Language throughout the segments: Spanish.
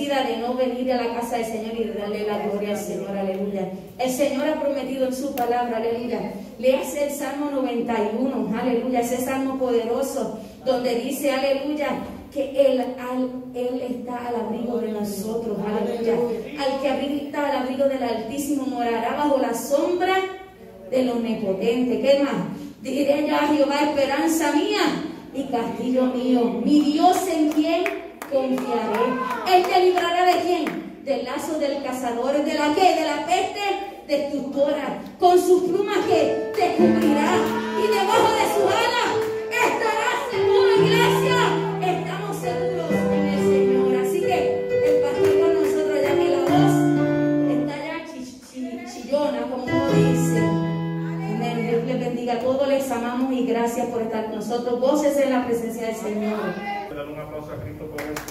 decida de no venir a la casa del Señor y de darle la gloria al Señor, aleluya. El Señor ha prometido en su palabra, aleluya. Léase el Salmo 91, aleluya, ese salmo poderoso, donde dice, aleluya, que Él está al abrigo de nosotros, aleluya. Al que habita al abrigo del Altísimo morará bajo la sombra del Omnipotente. ¿Qué más? Diré yo a Jehová, esperanza mía y castillo mío, mi Dios en quien confiaré. Él te librará ¿de quién? Del lazo del cazador, ¿de la qué? De la peste destructora. Con sus plumas que te cubrirá y debajo de su ala estarás seguro, iglesia. Estamos seguros en el Señor. Así que el pastor con nosotros, ya que la voz está ya chillona, como dice. Amén. Dios les bendiga a todos, les amamos y gracias por estar con nosotros. Voces en la presencia del Señor. Dale un aplauso a Cristo por eso.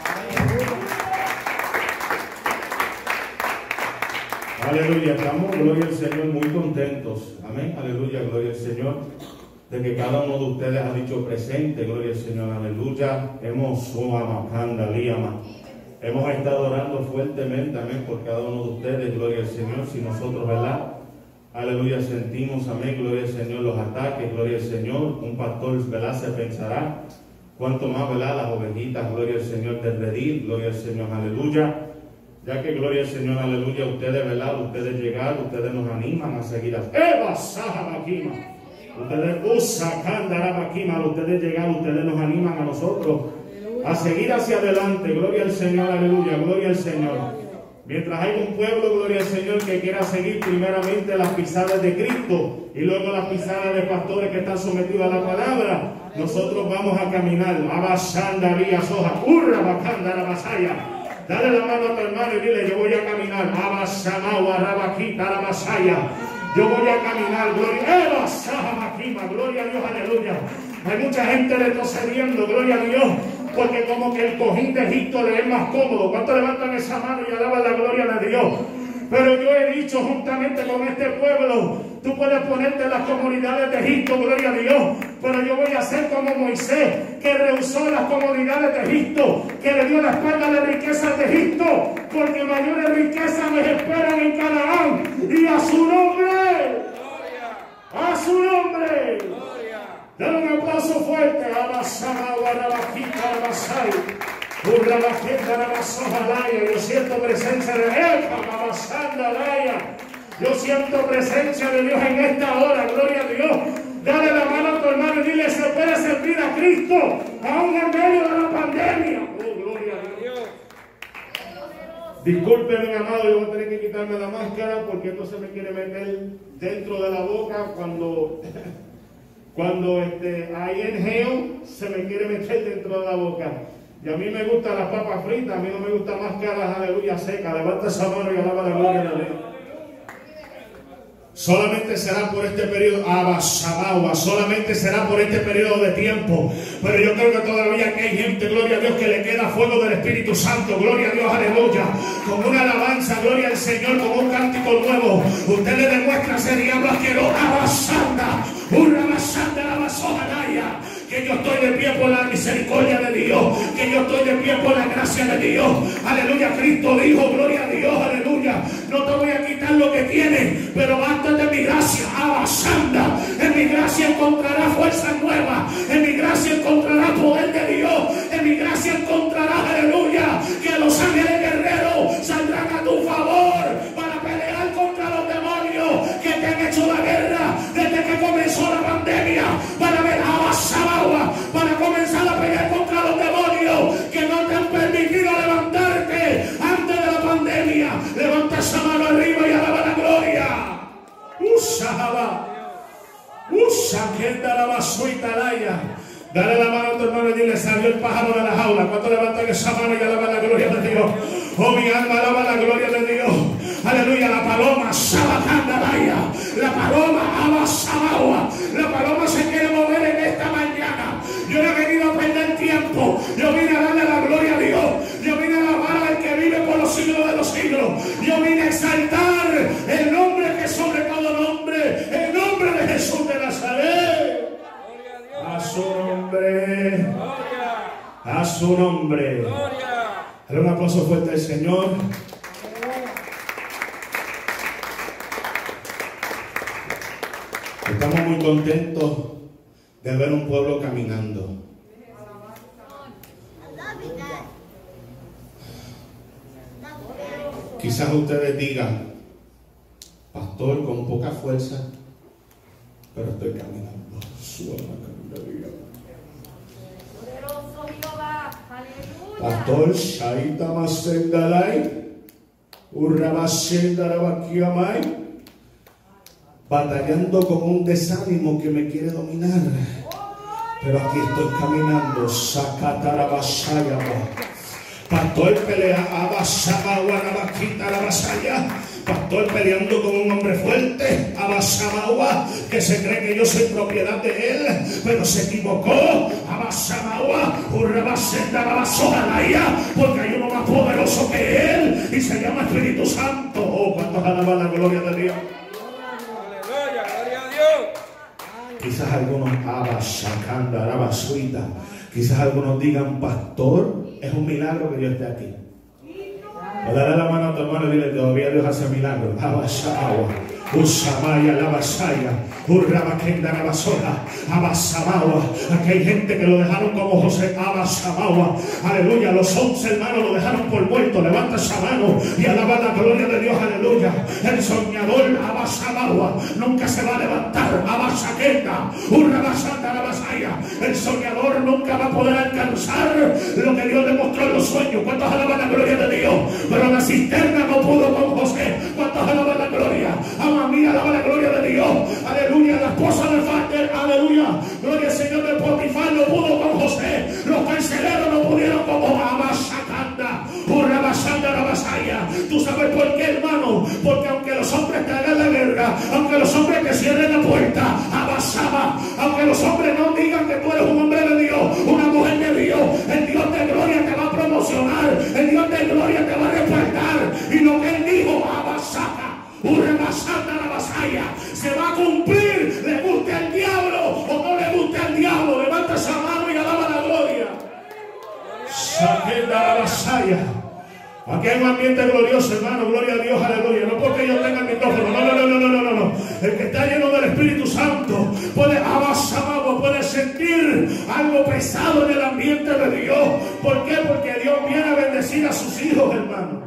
Aleluya, estamos, gloria al Señor, muy contentos. Amén, aleluya, gloria al Señor. De que cada uno de ustedes ha dicho presente, gloria al Señor, aleluya. Hemos estado orando fuertemente, amén, por cada uno de ustedes, gloria al Señor. Si nosotros, ¿verdad? Aleluya, sentimos, amén, gloria al Señor, los ataques, gloria al Señor. Un pastor, ¿verdad? Se pensará cuánto más, ¿verdad? Las ovejitas, gloria al Señor, del redil, gloria al Señor, aleluya. Ya que, gloria al Señor, aleluya, ustedes, ¿verdad? Ustedes llegaron, ustedes nos animan a seguir así. Ustedes llegaron, ustedes nos animan a nosotros a seguir hacia adelante. Gloria al Señor, aleluya, gloria al Señor. Mientras hay un pueblo, gloria al Señor, que quiera seguir primeramente las pisadas de Cristo y luego las pisadas de pastores que están sometidos a la palabra, nosotros vamos a caminar. Dale la mano a tu hermano y dile, yo voy a caminar. Yo voy a caminar, gloria a Dios, aleluya. Hay mucha gente retrocediendo, gloria a Dios, porque como que el cojín de Egipto le es más cómodo. ¿Cuántos levantan esa mano y alaban la gloria de Dios? Pero yo he dicho juntamente con este pueblo, tú puedes ponerte en las comunidades de Egipto, gloria a Dios, pero yo voy a ser como Moisés, que rehusó las comunidades de Egipto, que le dio la espalda a las riquezas de Egipto, porque mayores riquezas me esperan en Canaán, y a su nombre, a su nombre. Dale un aplauso fuerte. Yo siento presencia de Dios. Yo siento presencia de Dios en esta hora. Gloria a Dios. Dale la mano a tu hermano y dile, se puede servir a Cristo aún en medio de la pandemia. Oh, gloria a Dios. Disculpen, mi amado, yo voy a tener que quitarme la máscara porque esto se me quiere meter dentro de la boca cuando hay inhale, se me quiere meter dentro de la boca. Y a mí me gustan las papas fritas, a mí no me gustan máscaras, aleluya, secas. Levanta esa mano y alaba la gloria de Dios. Solamente será por este periodo, solamente será por este periodo de tiempo. Pero yo creo que todavía que hay gente, gloria a Dios, que le queda fuego del Espíritu Santo, gloria a Dios, aleluya. Con una alabanza, gloria al Señor, con un cántico nuevo. Usted le demuestra a ese diablo asqueroso, que yo estoy de pie por la misericordia de Dios, que yo estoy de pie por la gracia de Dios. Aleluya, Cristo dijo, gloria a Dios, aleluya. No te voy a quitar lo que tienes, pero basta de mi gracia, abasanda. En mi gracia encontrarás fuerza nueva, en mi gracia encontrarás poder de Dios, en mi gracia encontrarás, aleluya, que los ángeles guerreros saldrán a tu favor para pelear contra los demonios que te han hecho la guerra desde que comenzó la pandemia, para ver para comenzar a pelear contra los demonios que no te han permitido levantarte antes de la pandemia. Levanta esa mano arriba y alaba la gloria. Dale la mano a tu hermano y dile, salió el pájaro de la jaula. ¿Cuánto levantan esa mano y alaban la gloria de Dios? Oh, mi alma alaba la gloria de Dios. Aleluya, la paloma, la paloma, la paloma se quiere mover en esta mañana. Yo no he venido a perder tiempo. Yo vine a darle la gloria a Dios. Yo vine a alabar al que vive por los siglos de los siglos. Yo vine a exaltar el nombre que sobre todo nombre, el nombre de Jesús de Nazaret. A su nombre, a su nombre, Dale un aplauso fuerte al Señor. Estamos muy contentos de ver un pueblo caminando. Quizás ustedes digan, pastor, con poca fuerza, pero estoy caminando. Suena caminaría. Pastor, Shaita Masendalai, Urrabasendarabakiamai, batallando con un desánimo que me quiere dominar. Pero aquí estoy caminando. Sakatarabashayama. Pastor pelea pastor peleando con un hombre fuerte, Abasamaua, que se cree que yo soy propiedad de él, pero se equivocó. Abasamaua, porque hay uno más poderoso que él y se llama Espíritu Santo. Oh, cuántos alaban la gloria de Dios. Aleluya, gloria a Dios. Quizás algunos quizás algunos digan, pastor, es un milagro que Dios esté aquí. O dale la mano a tu hermano y dile, todavía Dios hace milagros. Abasamaua, Usamaya, la Basaya, Urrabakenda, la Basora, Abasamaua. Aquí hay gente que lo dejaron como José, Abasamaua. Aleluya, los 11 hermanos lo dejaron por muerto. Levanta esa mano y alaba la gloria de Dios, aleluya. El soñador, Abasamaua, nunca se va a levantar. Abasakenda, Urrabasanda, la Basaya. El soñador nunca va a poder alcanzar lo que Dios le mostró en los sueños. ¿Cuántos alaban la gloria de Dios? Pero la cisterna no pudo con José. ¿Cuántos alaban la gloria? Ama mía, alaba la gloria de Dios. Aleluya, la esposa de Fater, aleluya. Gloria al Señor de Potifar no pudo con José. Los carceleros no pudieron con Abasakanda, Urrabasanda, la Basaya. ¿Tú sabes por qué, hermano? Porque aunque los hombres te hagan la guerra, aunque los hombres te cierren la puerta, Abasaba, aunque los hombres no digan que tú eres un hombre de Dios, una mujer de Dios, el Dios de gloria te va a promocionar, el Dios de gloria te va a respaldar. Y lo que él dijo, Abasaka, Urrabasanda, la Basaya, se va a cumplir, le guste al diablo o no le guste al diablo. Levanta esa mano y alaba la gloria. Saquenda la Basaya. Aquí hay un ambiente glorioso, hermano, gloria a Dios, aleluya. No porque yo tenga el micrófono, no. El que está lleno del Espíritu Santo puede abasar, puede sentir algo pesado en el ambiente de Dios. ¿Por qué? Porque Dios viene a bendecir a sus hijos, hermano.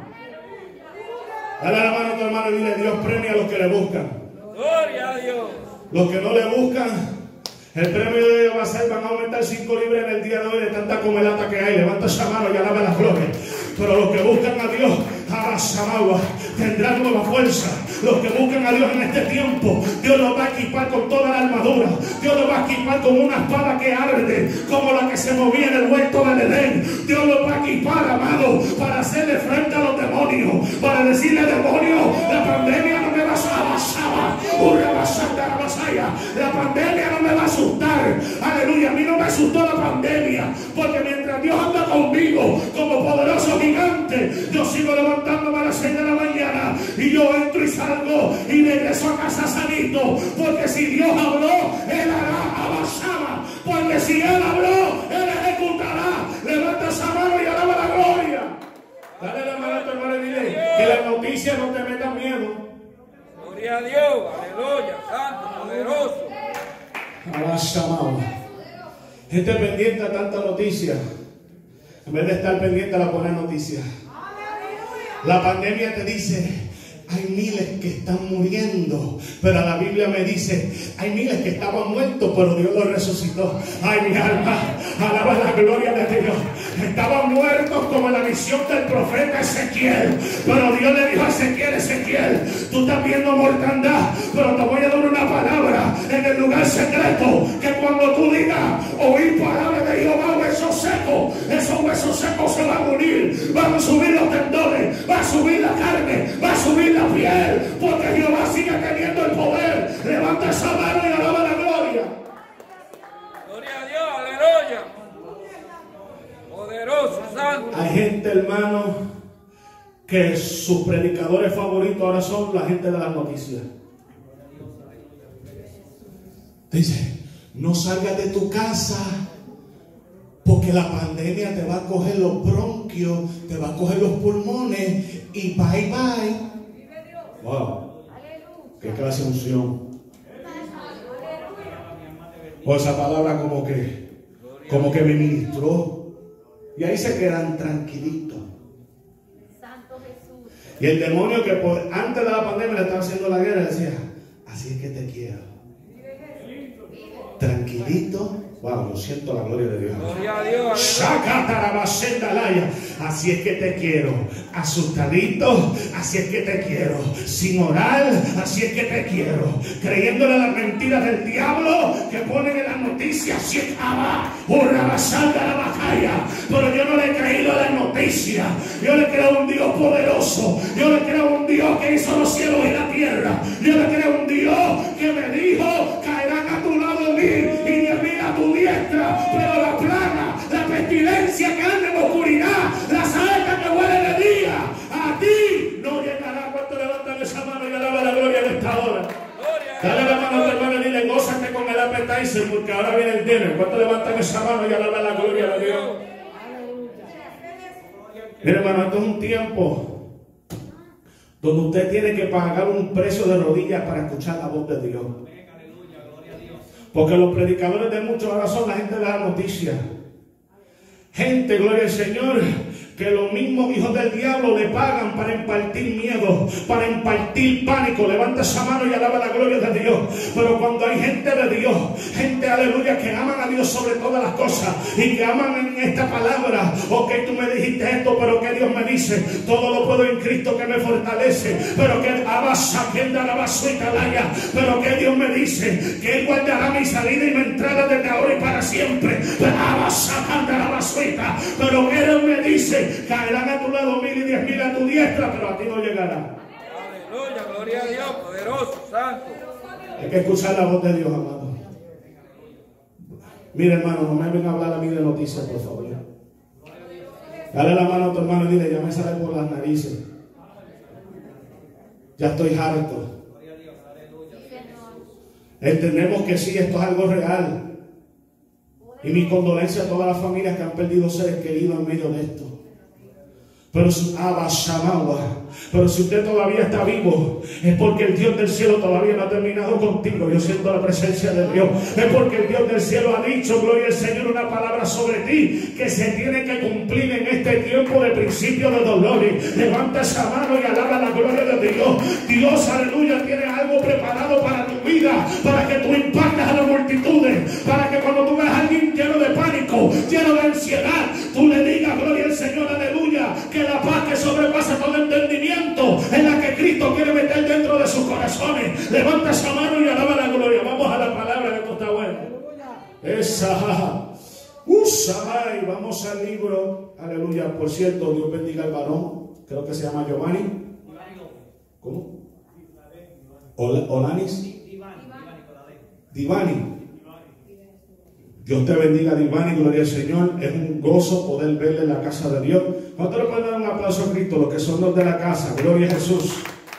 Dale la mano a tu hermano y dile, Dios premia a los que le buscan. Gloria a Dios. Los que no le buscan, el premio de ellos va a ser, van a aumentar 5 libras en el día de hoy de tanta comelata que hay. Levanta esa mano y alaba la gloria. Pero los que buscan a Dios, Abasamaua, tendrán nueva fuerza. Los que buscan a Dios en este tiempo, Dios los va a equipar con toda la armadura. Dios los va a equipar con una espada que arde, como la que se movía en el huerto del Edén. Dios los va a equipar, amado, para hacerle frente a los demonios, para decirle, demonio, la pandemia no me va a asustar. La pandemia no me va a asustar. Aleluya, a mí no me asustó la pandemia, porque mientras Dios anda conmigo como poderoso gigante, yo sigo levantándome a las 6 de la mañana y yo entro y salgo y regreso a casa sanito, porque si Dios habló, Él hará. Abasaba, porque si Él habló, Él ejecutará. Levanta esa mano y alaba la gloria. Dale la mano a tu hermano y dile que las noticias no te metan miedo. Gloria a Dios, aleluya, santo, poderoso. Abasaba. Gente pendiente a tanta noticia, en vez de estar pendiente a la buena noticia. La pandemia te dice, hay miles que están muriendo, pero la Biblia me dice, hay miles que estaban muertos, pero Dios los resucitó. Ay, mi alma, alaba la gloria de Dios. Estaban muertos como en la visión del profeta Ezequiel, pero Dios le dijo a Ezequiel, tú estás viendo mortandad, pero te voy a dar una palabra en el lugar secreto, que cuando tú digas, oír palabra de Jehová, huesos secos, esos huesos secos se van a unir, van a subir los tendones, va a subir la carne, va a subir la piel, porque Jehová sigue teniendo el poder. Levanta esa mano y alaba la gloria. Gloria a Dios, aleluya. Poderoso, santo. Hay gente, hermano, que sus predicadores favoritos ahora son la gente de las noticias. Dice, no salgas de tu casa Porque la pandemia te va a coger los bronquios, te va a coger los pulmones y bye bye. Wow. Qué clase de unción. O esa palabra como que me ministró. Y ahí se quedan tranquilitos. Y el demonio que antes de la pandemia le estaba haciendo la guerra decía, así es que te quiero. Tranquilito. Wow, yo siento la gloria de Dios. Gloria a Dios. Así es que te quiero. Asustadito, así es que te quiero. Sin orar, así es que te quiero. Creyéndole las mentiras del diablo que ponen en las noticias. Pero yo no le he creído a las noticias. Yo le creo a un Dios poderoso. Yo le creo a un Dios que hizo los cielos y la tierra. Yo le creo a un Dios que me dijo, caerán a tu lado mil y 10,000 a tu diestra, pero la plaga, la pestilencia que anda en oscuridad, la saeta que huele de día, a ti no llegará. ¿Cuánto levantan esa mano y alaba la gloria en esta hora? Dale la mano a tu hermano y dile, gózate con el appetizer porque ahora viene el dinner. ¿Cuánto levantan esa mano y alaba la gloria de Dios? Mira, hermano, esto es un tiempo donde usted tiene que pagar un precio de rodillas para escuchar la voz de Dios. Porque los predicadores de muchos ahora son la gente de la noticia. Gente, gloria al Señor, que los mismos hijos del diablo le pagan para impartir miedo, para impartir pánico. Levanta esa mano y alaba la gloria de Dios. Pero cuando hay gente de Dios, gente, aleluya, que aman a Dios sobre todas las cosas y que aman en esta palabra, ok, tú me dijiste esto, pero que Dios me dice, todo lo puedo en Cristo que me fortalece. Pero que pero que Dios me dice que Él guardará mi salida y mi entrada desde ahora y para siempre. Pero que Él me dice, caerán a tu lado 1,000 y 10,000 a tu diestra, pero a ti no llegará. Aleluya, gloria a Dios, poderoso, santo. Hay que escuchar la voz de Dios, amado. Mira, hermano, no me venga a hablar a mí de noticias, por favor. Dale la mano a tu hermano y dile, ya me sale por las narices. Ya estoy harto. Entendemos que sí, esto es algo real. Y mi condolencia a todas las familias que han perdido seres queridos en medio de esto. Pero si usted todavía está vivo, es porque el Dios del cielo todavía no ha terminado contigo. Yo siento la presencia de Dios. Es porque el Dios del cielo ha dicho, gloria al Señor, una palabra sobre ti que se tiene que cumplir en este tiempo de principio de dolores. Levanta esa mano y alaba la gloria de Dios. Dios, aleluya, tiene algo preparado para tu vida, para que tú impactes a las multitudes, para que cuando tú veas a alguien lleno de pánico, lleno de ansiedad, tú le digas, gloria al Señor, aleluya, que la paz que sobrepasa todo entendimiento es la que Cristo quiere meter dentro de sus corazones. Levanta esa mano y alaba la gloria. Vamos a la palabra, que esto está bueno. Esa. Y vamos al libro. Aleluya. Por cierto, Dios bendiga al varón. Creo que se llama Giovanni. ¿Cómo? Olanis. Divani. Dios te bendiga, Divani, gloria al Señor. Es un gozo poder verle en la casa de Dios. ¿Cuánto le pueden dar un aplauso a Cristo? Los que son los de la casa, gloria a Jesús.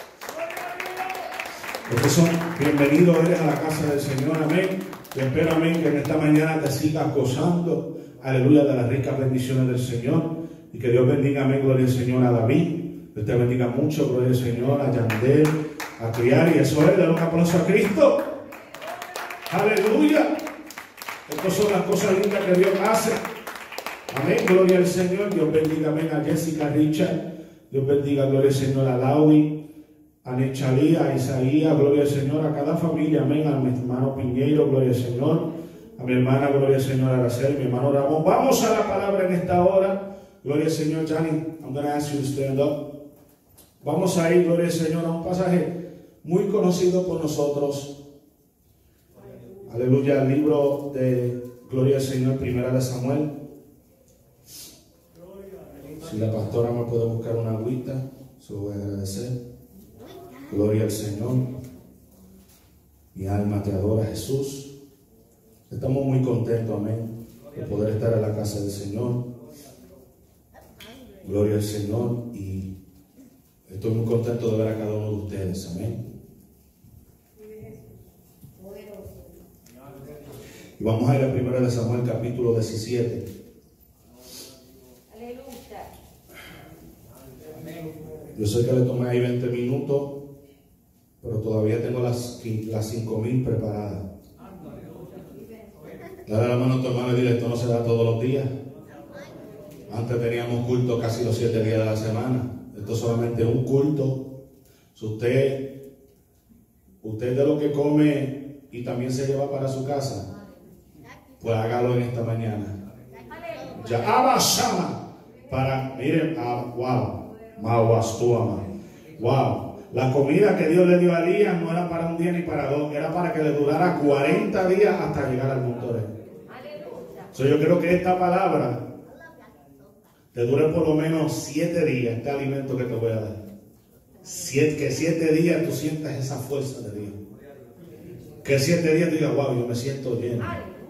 Los que son bienvenidos eres a la casa del Señor, amén. Y espero, amén, que en esta mañana te sigas gozando, aleluya, de las ricas bendiciones del Señor. Y que Dios bendiga, amén, gloria al Señor, a David. Dios te bendiga mucho, gloria al Señor, a Yandel, a Criar. Y eso es, dar un aplauso a Cristo. Aleluya. Estas son las cosas lindas que Dios hace. Amén, gloria al Señor. Dios bendiga, amén, a Jessica Richard. Dios bendiga, gloria al Señor, a Laudi, a Nechalí, a Isaías, gloria al Señor, a cada familia, amén, a mi hermano Piñeiro, gloria al Señor, a mi hermana, gloria al Señor, Araceli, mi hermano Ramón. Vamos a la palabra en esta hora. Gloria al Señor. Johnny, I'm going to ask you to stand up. Vamos a ir, gloria al Señor, a un pasaje muy conocido por nosotros. Aleluya, el libro de Gloria al Señor, Primera de Samuel. Si la pastora me puede buscar una agüita, se lo voy a agradecer. Gloria al Señor. Mi alma te adora, Jesús. Estamos muy contentos, amén, de poder estar en la casa del Señor. Gloria al Señor. Y estoy muy contento de ver a cada uno de ustedes, amén. Y vamos a ir a 1 de Samuel capítulo 17. Yo sé que le tomé ahí 20 minutos, pero todavía tengo las 5,000 preparadas. Dale la mano a tu hermano y dile, esto no se da todos los días. Antes teníamos culto casi los 7 días de la semana. Esto es solamente un culto. Si usted es de lo que come y también se lleva para su casa, pues hágalo en esta mañana. Ya abashama para, miren, wow, wow. La comida que Dios le dio a Elías no era para un día ni para dos, era para que le durara 40 días hasta llegar al monte Horeb. So, yo creo que esta palabra te dure por lo menos 7 días, este alimento que te voy a dar. Que 7 días tú sientas esa fuerza de Dios. Que 7 días tú digas, wow, yo me siento lleno.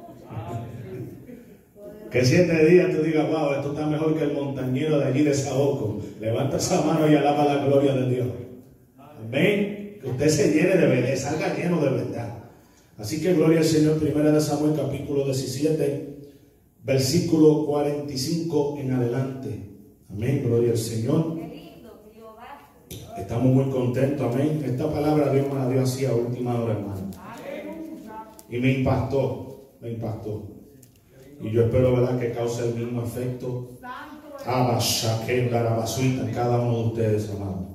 Que 7 días tú digas, wow, esto está mejor que el montañero de allí de Saoco. Levanta esa mano y alaba la gloria de Dios. Amén. Que usted se llene de verdad, salga lleno de verdad. Así que gloria al Señor. 1 Samuel capítulo 17, versículo 45 en adelante. Amén. Gloria al Señor. Estamos muy contentos. Amén. Esta palabra Dios me la dio así a última hora, hermano. Y me impactó. Y yo espero, ¿verdad?, que cause el mismo efecto en cada uno de ustedes, amados.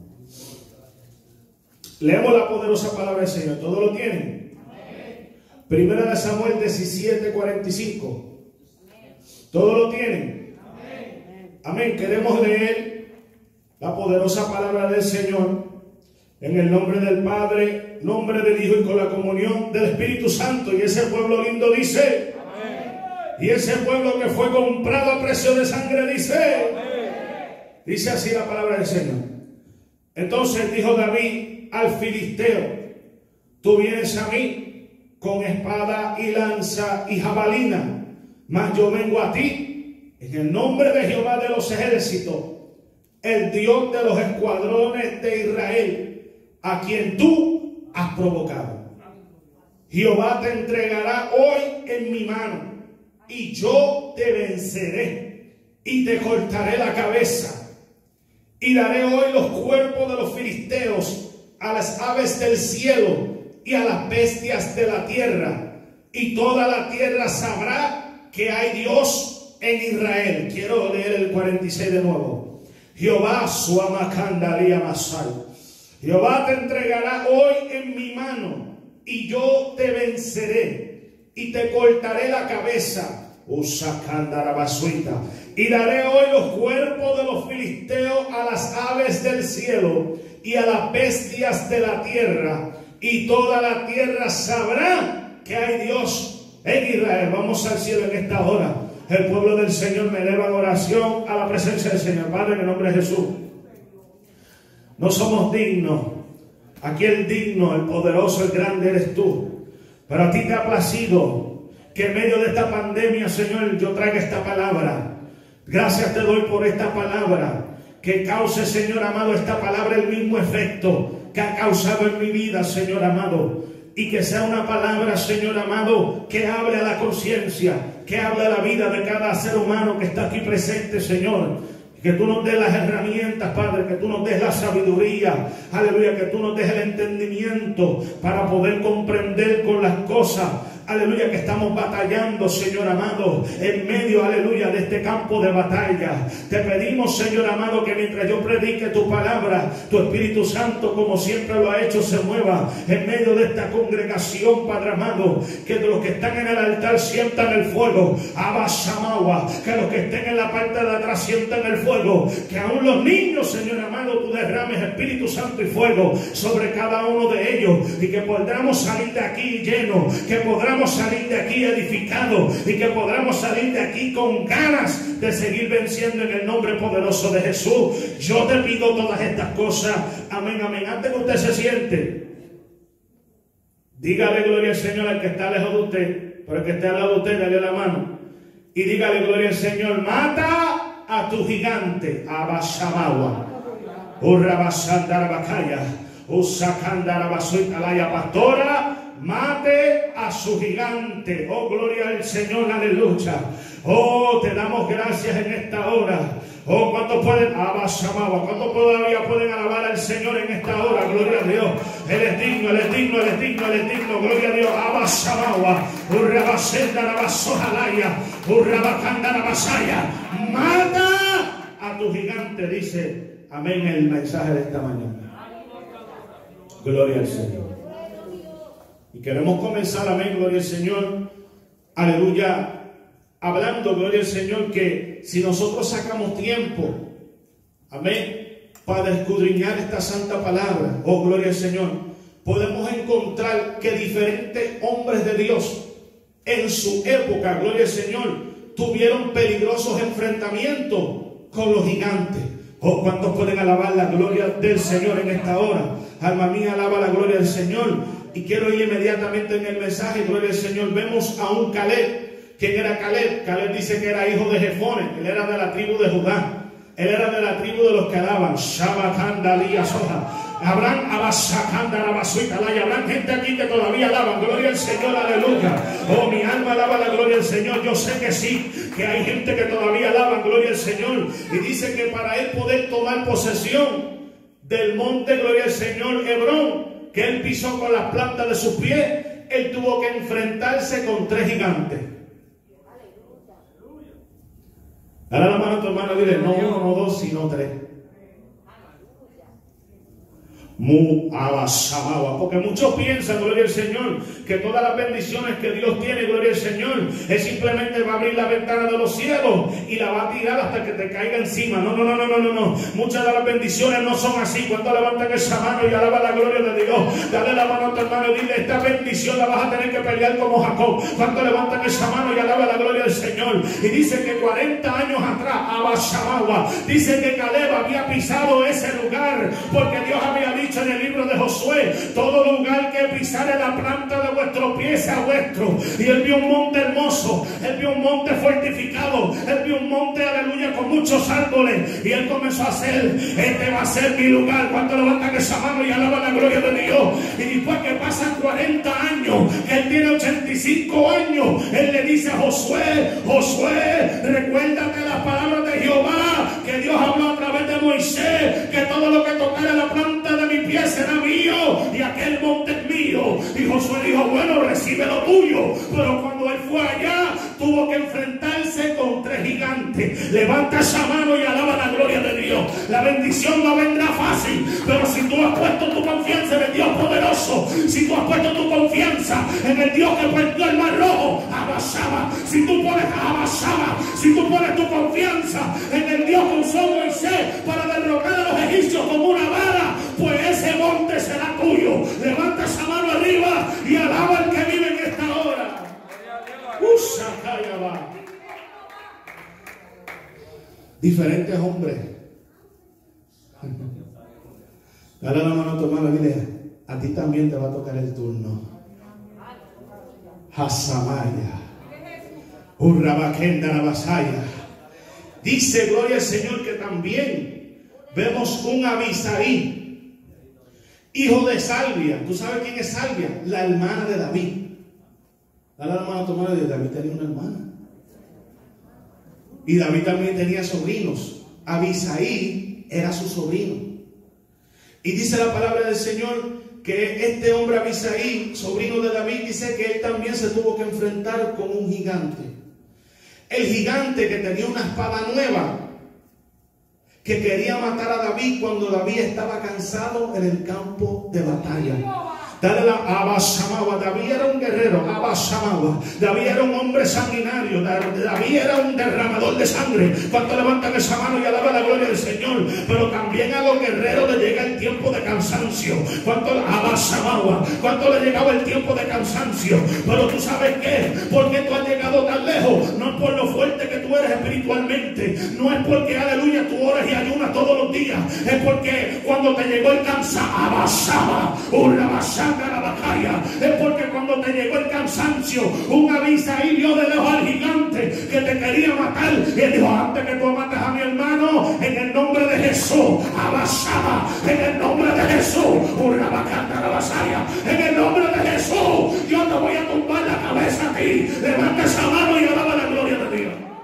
Leemos la poderosa palabra del Señor. ¿Todos lo tienen? 1 Samuel 17, 45. ¿Todos lo tienen? Amén. Queremos leer la poderosa palabra del Señor en el nombre del Padre, nombre del Hijo y con la comunión del Espíritu Santo. Y ese pueblo lindo dice, y ese pueblo que fue comprado a precio de sangre dice, dice así la palabra del Señor. Entonces dijo David al filisteo, tú vienes a mí con espada y lanza y jabalina, mas yo vengo a ti en el nombre de Jehová de los ejércitos, el Dios de los escuadrones de Israel, a quien tú has provocado. Jehová te entregará hoy en mi mano, y yo te venceré, y te cortaré la cabeza, y daré hoy los cuerpos de los filisteos a las aves del cielo y a las bestias de la tierra, y toda la tierra sabrá que hay Dios en Israel. Quiero leer el 46 de nuevo. Jehová suamacandalia masal. Jehová te entregará hoy en mi mano, y yo te venceré, y te cortaré la cabeza. Y daré hoy los cuerpos de los filisteos a las aves del cielo y a las bestias de la tierra, y toda la tierra sabrá que hay Dios en Israel. Vamos al cielo en esta hora. El pueblo del Señor me eleva en oración a la presencia del Señor. Padre, en el nombre de Jesús, no somos dignos. Aquí el digno, el poderoso, el grande eres tú. Pero a ti te ha placido que en medio de esta pandemia, Señor, yo traiga esta palabra. Gracias te doy por esta palabra. Que cause, Señor amado, esta palabra el mismo efecto que ha causado en mi vida, Señor amado. Y que sea una palabra, Señor amado, que hable a la conciencia, que hable a la vida de cada ser humano que está aquí presente, Señor. Que tú nos des las herramientas, Padre, que tú nos des la sabiduría, aleluya, que tú nos des el entendimiento para poder comprender con las cosas, aleluya, que estamos batallando, Señor amado, en medio, aleluya, de este campo de batalla. Te pedimos, Señor amado, que mientras yo predique tu palabra, tu Espíritu Santo, como siempre lo ha hecho, se mueva en medio de esta congregación, Padre amado. Que los que están en el altar sientan el fuego, Abashamagua, que los que estén en la parte de atrás sientan el fuego, que aún los niños, Señor amado, tú derrames Espíritu Santo y fuego sobre cada uno de ellos, y que podamos salir de aquí llenos, que podamos salir de aquí edificados, y que podamos salir de aquí con ganas de seguir venciendo en el nombre poderoso de Jesús. Yo te pido todas estas cosas. Amén, amén. Antes que usted se siente, dígale gloria al Señor al que está lejos de usted, pero el que esté al lado de usted, dale la mano y dígale gloria al Señor. Mata a tu gigante, Abashamagua, Urrabasandarabacaya, Usacandarabasuitalaya, pastora, mate a su gigante. Oh, gloria al Señor, aleluya. Oh, te damos gracias en esta hora. Oh, ¿cuántos pueden? Abashamaba. ¿Cuántos todavía pueden alabar al Señor en esta hora? Gloria a Dios. Él es digno, Él es digno, Él es digno, Él es digno. Gloria a Dios. Abashamaba. Urrabasenda Rabasojalaya. Urrabacanda Rabasaya. Mata a tu gigante, dice. Amén. El mensaje de esta mañana. Gloria al Señor. Y queremos comenzar, amén, gloria al Señor. Aleluya. Hablando, gloria al Señor, que si nosotros sacamos tiempo, amén, para escudriñar esta santa palabra, oh gloria al Señor, podemos encontrar que diferentes hombres de Dios en su época, gloria al Señor, tuvieron peligrosos enfrentamientos con los gigantes. Oh, ¿cuántos pueden alabar la gloria del Señor en esta hora? Alma mía, alaba la gloria del Señor. Y quiero ir inmediatamente en el mensaje, gloria al Señor. Vemos a un Caleb. ¿Quién era Caleb? Caleb dice que era hijo de Jefone. Él era de la tribu de Judá. Él era de la tribu de los que alaban. Habrán habrán gente aquí que todavía alaban. Gloria al Señor, aleluya. Oh, mi alma alaba la gloria del Señor. Yo sé que sí, que hay gente que todavía alaban. Gloria al Señor. Y dice que para él poder tomar posesión del monte, gloria al Señor, Hebrón, que él pisó con las plantas de sus pies, él tuvo que enfrentarse con 3 gigantes. Dale la mano a tu hermano y dile, no 1, no 2, sino 3. Porque muchos piensan, gloria al Señor, que todas las bendiciones que Dios tiene, gloria al Señor, es simplemente va a abrir la ventana de los cielos y la va a tirar hasta que te caiga encima. No. Muchas de las bendiciones no son así. Cuando levantan esa mano y alaba la gloria de Dios, dale la mano a tu hermano y dile, esta bendición la vas a tener que pelear como Jacob. Cuando levantan esa mano y alaba la gloria del Señor. Y dice que 40 años atrás, Abashamagua, dice que Caleb había pisado ese lugar porque Dios había dicho en el libro de Josué, todo lugar que pisare la planta de vuestro pie sea vuestro. Y él vio un monte hermoso, él vio un monte fortificado, él vio un monte, aleluya, con muchos árboles, y él comenzó a hacer, este va a ser mi lugar. Cuando levantan esa mano y alaban la gloria de Dios, y después que pasan 40 años, él tiene 85 años, él le dice a Josué, recuérdate las palabras de Jehová, que Dios habló a través de Moisés, que todo lo que tocara la planta de mi pie será mío, y aquel monte es mío. Y Josué dijo, bueno, recibe lo tuyo. Pero cuando él fue allá, tuvo que enfrentarse con 3 gigantes. Levanta esa mano y alaba la gloria de Dios. La bendición no vendrá fácil, pero si tú has puesto tu confianza en el Dios poderoso, si tú has puesto tu confianza en el Dios que partió el mar rojo, Abasaba, si tú pones tu confianza en el Dios que usó Moisés para derrocar a los egipcios con una vara, pues ese monte será tuyo. Levanta esa mano arriba y alaba al que vive en esta hora. Diferentes hombres. Dale la mano a tu hermano y dile, a ti también te va a tocar el turno. Hasamaya. Urrabakenda Nabasaya. Dice, gloria al Señor, que también vemos un Abisaí, hijo de Salvia. ¿Tú sabes quién es Salvia? La hermana de David. Dale la mano a tu hermano y dile, David tenía una hermana. Y David también tenía sobrinos. Abisaí era su sobrino. Y dice la palabra del Señor que este hombre Abisaí, sobrino de David, dice que él también se tuvo que enfrentar con un gigante. El gigante que tenía una espada nueva, que quería matar a David cuando David estaba cansado en el campo de batalla. Dale la Abashamagua. David era un guerrero, Abashamagua. David era un hombre sanguinario, David era un derramador de sangre. Cuando levantan esa mano y alaban la gloria del Señor. Pero también a los guerreros le llega el tiempo de cansancio. Cuando Abashamagua, cuando le llegaba el tiempo de cansancio. Pero tú sabes qué, porque tú has llegado tan lejos, no es por lo fuerte que tú eres espiritualmente, no es porque aleluya tú oras y ayunas todos los días, es porque cuando te llegó el cansancio, es porque cuando te llegó el cansancio, un Abisaí vio de lejos al gigante que te quería matar y él dijo, antes que tú mates a mi hermano, en el nombre de Jesús, Abasaba, en el nombre de Jesús, en el nombre de Jesús, yo te voy a tumbar la cabeza a ti. Levanta esa mano y alaba la gloria de Dios.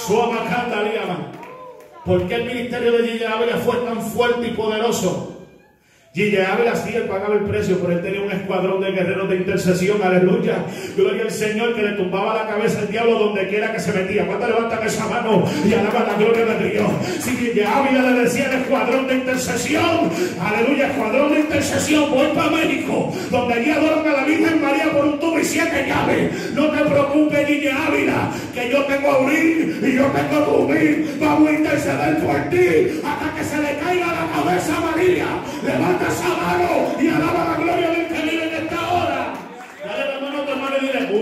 ¿Por qué el ministerio de Gille Ávila fue tan fuerte y poderoso? Gille Ávila sí, él pagaba el precio, pero él tenía un escuadrón de guerreros de intercesión, aleluya, gloria al Señor, que le tumbaba la cabeza al diablo donde quiera que se metía. ¿Cuánto levantan esa mano y alaban la gloria de Dios? Si Gille Ávila le decía el escuadrón de intercesión, aleluya, escuadrón de intercesión, voy para México, donde allí adoran a la Virgen María por un tubo y 7 llaves. No te preocupes, Gille Ávila, que yo tengo a unir y yo tengo a unir. Vamos a interceder por ti hasta que se le caiga la cabeza a María. Levanta esa mano y alaba la gloria del que vive en esta hora. Dale la mano a tu hermano y dile,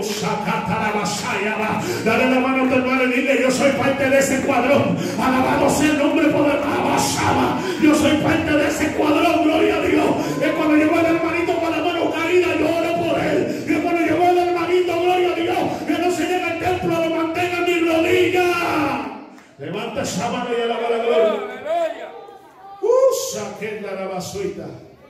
dale la mano a tu hermano y dile, yo soy parte de ese cuadrón. Alabado sea el nombre poderoso. Yo soy parte de ese cuadrón, gloria a Dios. Es cuando llegó el hermanito con la mano caída, yo oro por él. Y cuando llegó el hermanito, gloria a Dios, que no se llega al templo, lo mantenga en mis rodillas. Levanta esa mano y alaba la gloria. Saquen la basuita.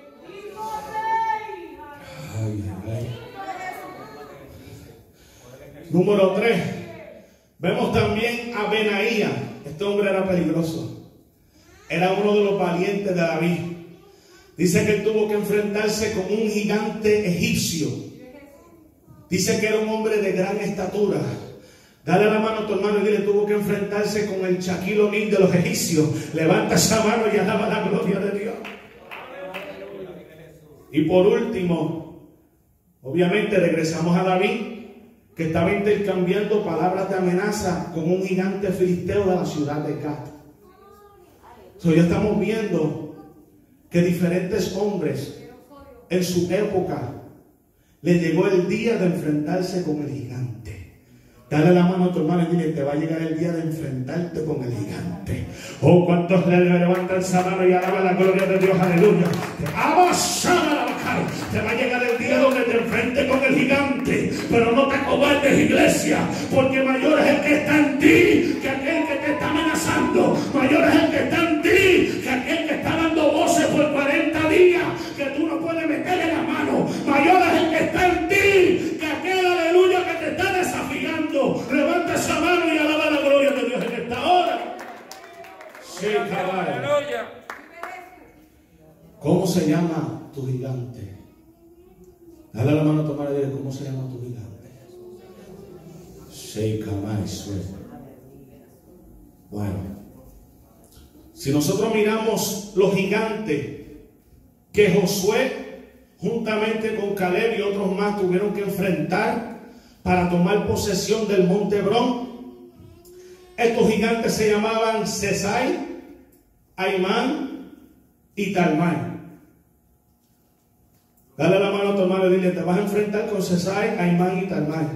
Número 3. Vemos también a Benaía. Este hombre era peligroso. Era uno de los valientes de David. Dice que él tuvo que enfrentarse con un gigante egipcio. Dice que era un hombre de gran estatura. Dale la mano a tu hermano y dile, tuvo que enfrentarse con el Shaquille O'Neal de los egipcios. Levanta esa mano y alaba la gloria de Dios. Y por último, obviamente regresamos a David, que estaba intercambiando palabras de amenaza con un gigante filisteo de la ciudad de Gat. Ya estamos viendo que diferentes hombres en su época le llegó el día de enfrentarse con el gigante. Dale la mano a tu hermano y dile, te va a llegar el día de enfrentarte con el gigante. Oh, cuántos le levantan esa mano y alaban la gloria de Dios, aleluya. Te va a llegar el día donde te enfrentes con el gigante. Pero no te acobardes, iglesia, porque mayor es el que está en ti que aquel que te está amenazando. Mayor es el que está en ti que aquel que está dando voces por 40 días que tú no puedes meterle la mano. Mayor es el que está en ti que aquel, aleluya, que te está desafiando. Levanta esa mano y alaba la gloria de Dios en esta hora. Sí, caballo. ¿Cómo se llama tu gigante? Dale la mano a tu madre y dile, ¿cómo se llama tu gigante? Sí, caballo. Bueno, si nosotros miramos los gigantes que Josué, juntamente con Caleb y otros más, tuvieron que enfrentar para tomar posesión del monte Hebrón. Estos gigantes se llamaban Sesai, Aimán y Talmai. Dale la mano a tu hermano y dile, te vas a enfrentar con Sesai, Aimán y Talmai.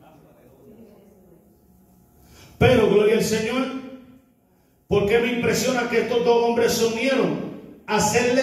Pero, gloria al Señor, ¿por qué me impresiona que estos dos hombres se unieron? Hacerle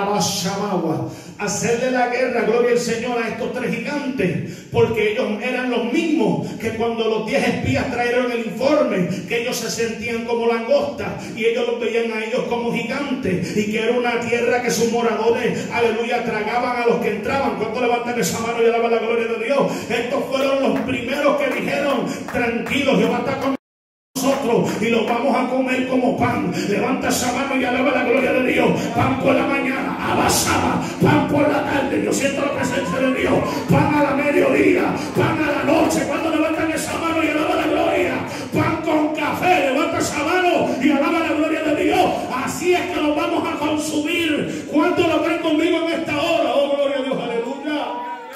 la guerra, gloria al Señor, a estos 3 gigantes, porque ellos eran los mismos que cuando los 10 espías trajeron el informe, que ellos se sentían como langostas y ellos los veían a ellos como gigantes, y que era una tierra que sus moradores, aleluya, tragaban a los que entraban. ¿Cuánto levantan esa mano y alaban la gloria de Dios? Estos fueron los primeros que dijeron, tranquilos, Jehová está con nosotros y los vamos a comer como pan. Levanta esa mano y alaba la gloria de Dios. Pan por la mañana, abasaba, pan por la tarde, yo siento la presencia de Dios. Pan a la mediodía, pan a la noche. Cuando levantan esa mano y alaba la gloria, pan con café, levanta esa mano y alaba la gloria de Dios. Así es que lo vamos a consumir. ¿Cuántos lo creen conmigo en esta hora? Oh, gloria a Dios, aleluya.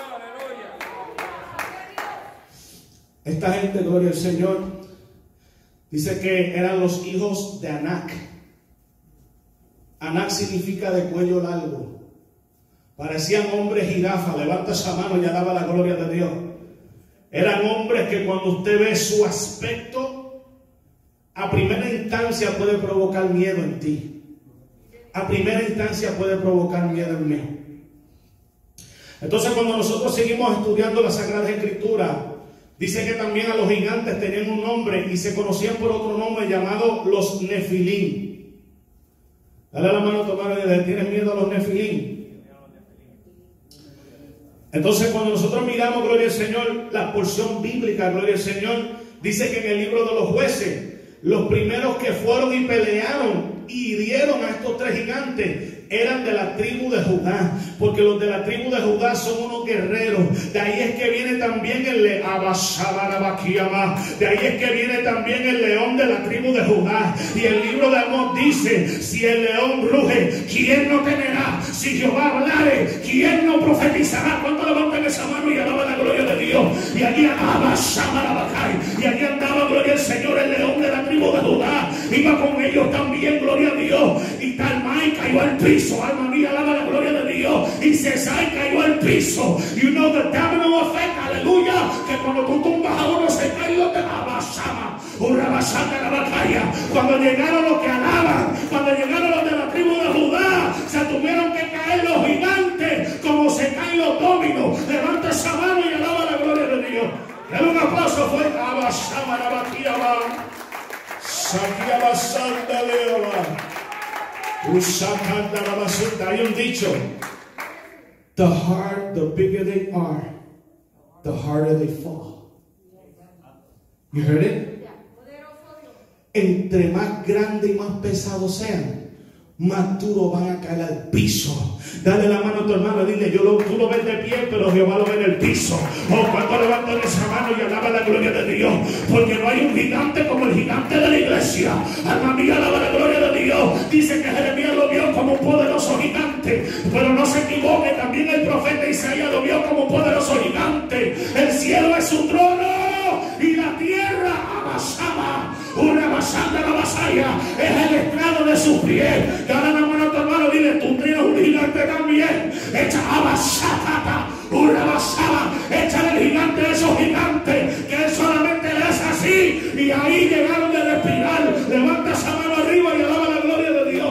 Esta gente, gloria al Señor, dice que eran los hijos de Anac. Anac significa de cuello largo. Parecían hombres jirafa. Levanta esa mano y alaba la gloria de Dios. Eran hombres que cuando usted ve su aspecto, a primera instancia puede provocar miedo en ti. A primera instancia puede provocar miedo en mí. Entonces, cuando nosotros seguimos estudiando la Sagrada Escritura, dice que también a los gigantes tenían un nombre y se conocían por otro nombre llamado los Nefilim. Dale la mano a tu madre y dile, ¿tienes miedo a los Nefilim? Entonces, cuando nosotros miramos, gloria al Señor, la porción bíblica, gloria al Señor, dice que en el libro de los Jueces los primeros que fueron y pelearon y hirieron a estos tres gigantes eran de la tribu de Judá, porque los de la tribu de Judá son unos guerreros. De ahí es que viene también el de ahí es que viene también el león de la tribu de Judá. Y el libro de Amós dice: si el león ruge, ¿quién no temerá? Si Jehová hablare, ¿quién no profetizará? ¿Cuánto levantan esa mano y alaban la gloria de Dios? Y allí y allí andaba, gloria al Señor, el león de la tribu de Judá. Iba con ellos también, gloria a Dios. Y Talmai cayó al piso, alma mía, alaba la gloria de Dios. Y Cesai cayó al piso. You know the domino effect, aleluya, que cuando tú tumbas a uno se cae y te abasama. La batalla. Cuando llegaron los que alaban, cuando llegaron los de la tribu de Judá, se tuvieron que caer los gigantes como se caen los dominos. Levanta esa mano y alaba la gloria de Dios. Dale un aplauso fuerte. Abasama la batalla. Saquia basanda leaba. Usacanda la basunda. Hay un dicho: the bigger they are, the harder they fall. You heard it? Entre más grande y más pesado sean, más duro van a caer al piso. Dale la mano a tu hermano y dile: tú lo ves de pie, pero Jehová lo ve en el piso. Cuando levantan esa mano y alaba la gloria de Dios, porque no hay un gigante como el gigante de la iglesia. Alma mía, alaba la gloria de Dios. Dice que Jeremías lo vio como un poderoso gigante, pero no se equivoque, también el profeta Isaías lo vio como un poderoso gigante. El cielo es su trono y la tierra amasaba. Una basanda la vasalla es el estrado de sus pies. Dale la mano a tu hermano, dile: tú tienes un gigante también. Echa abasata, una basada, échale el gigante de esos gigantes, que él solamente le hace así, y ahí llegaron de respirar. Levanta esa mano arriba y alaba la gloria de Dios.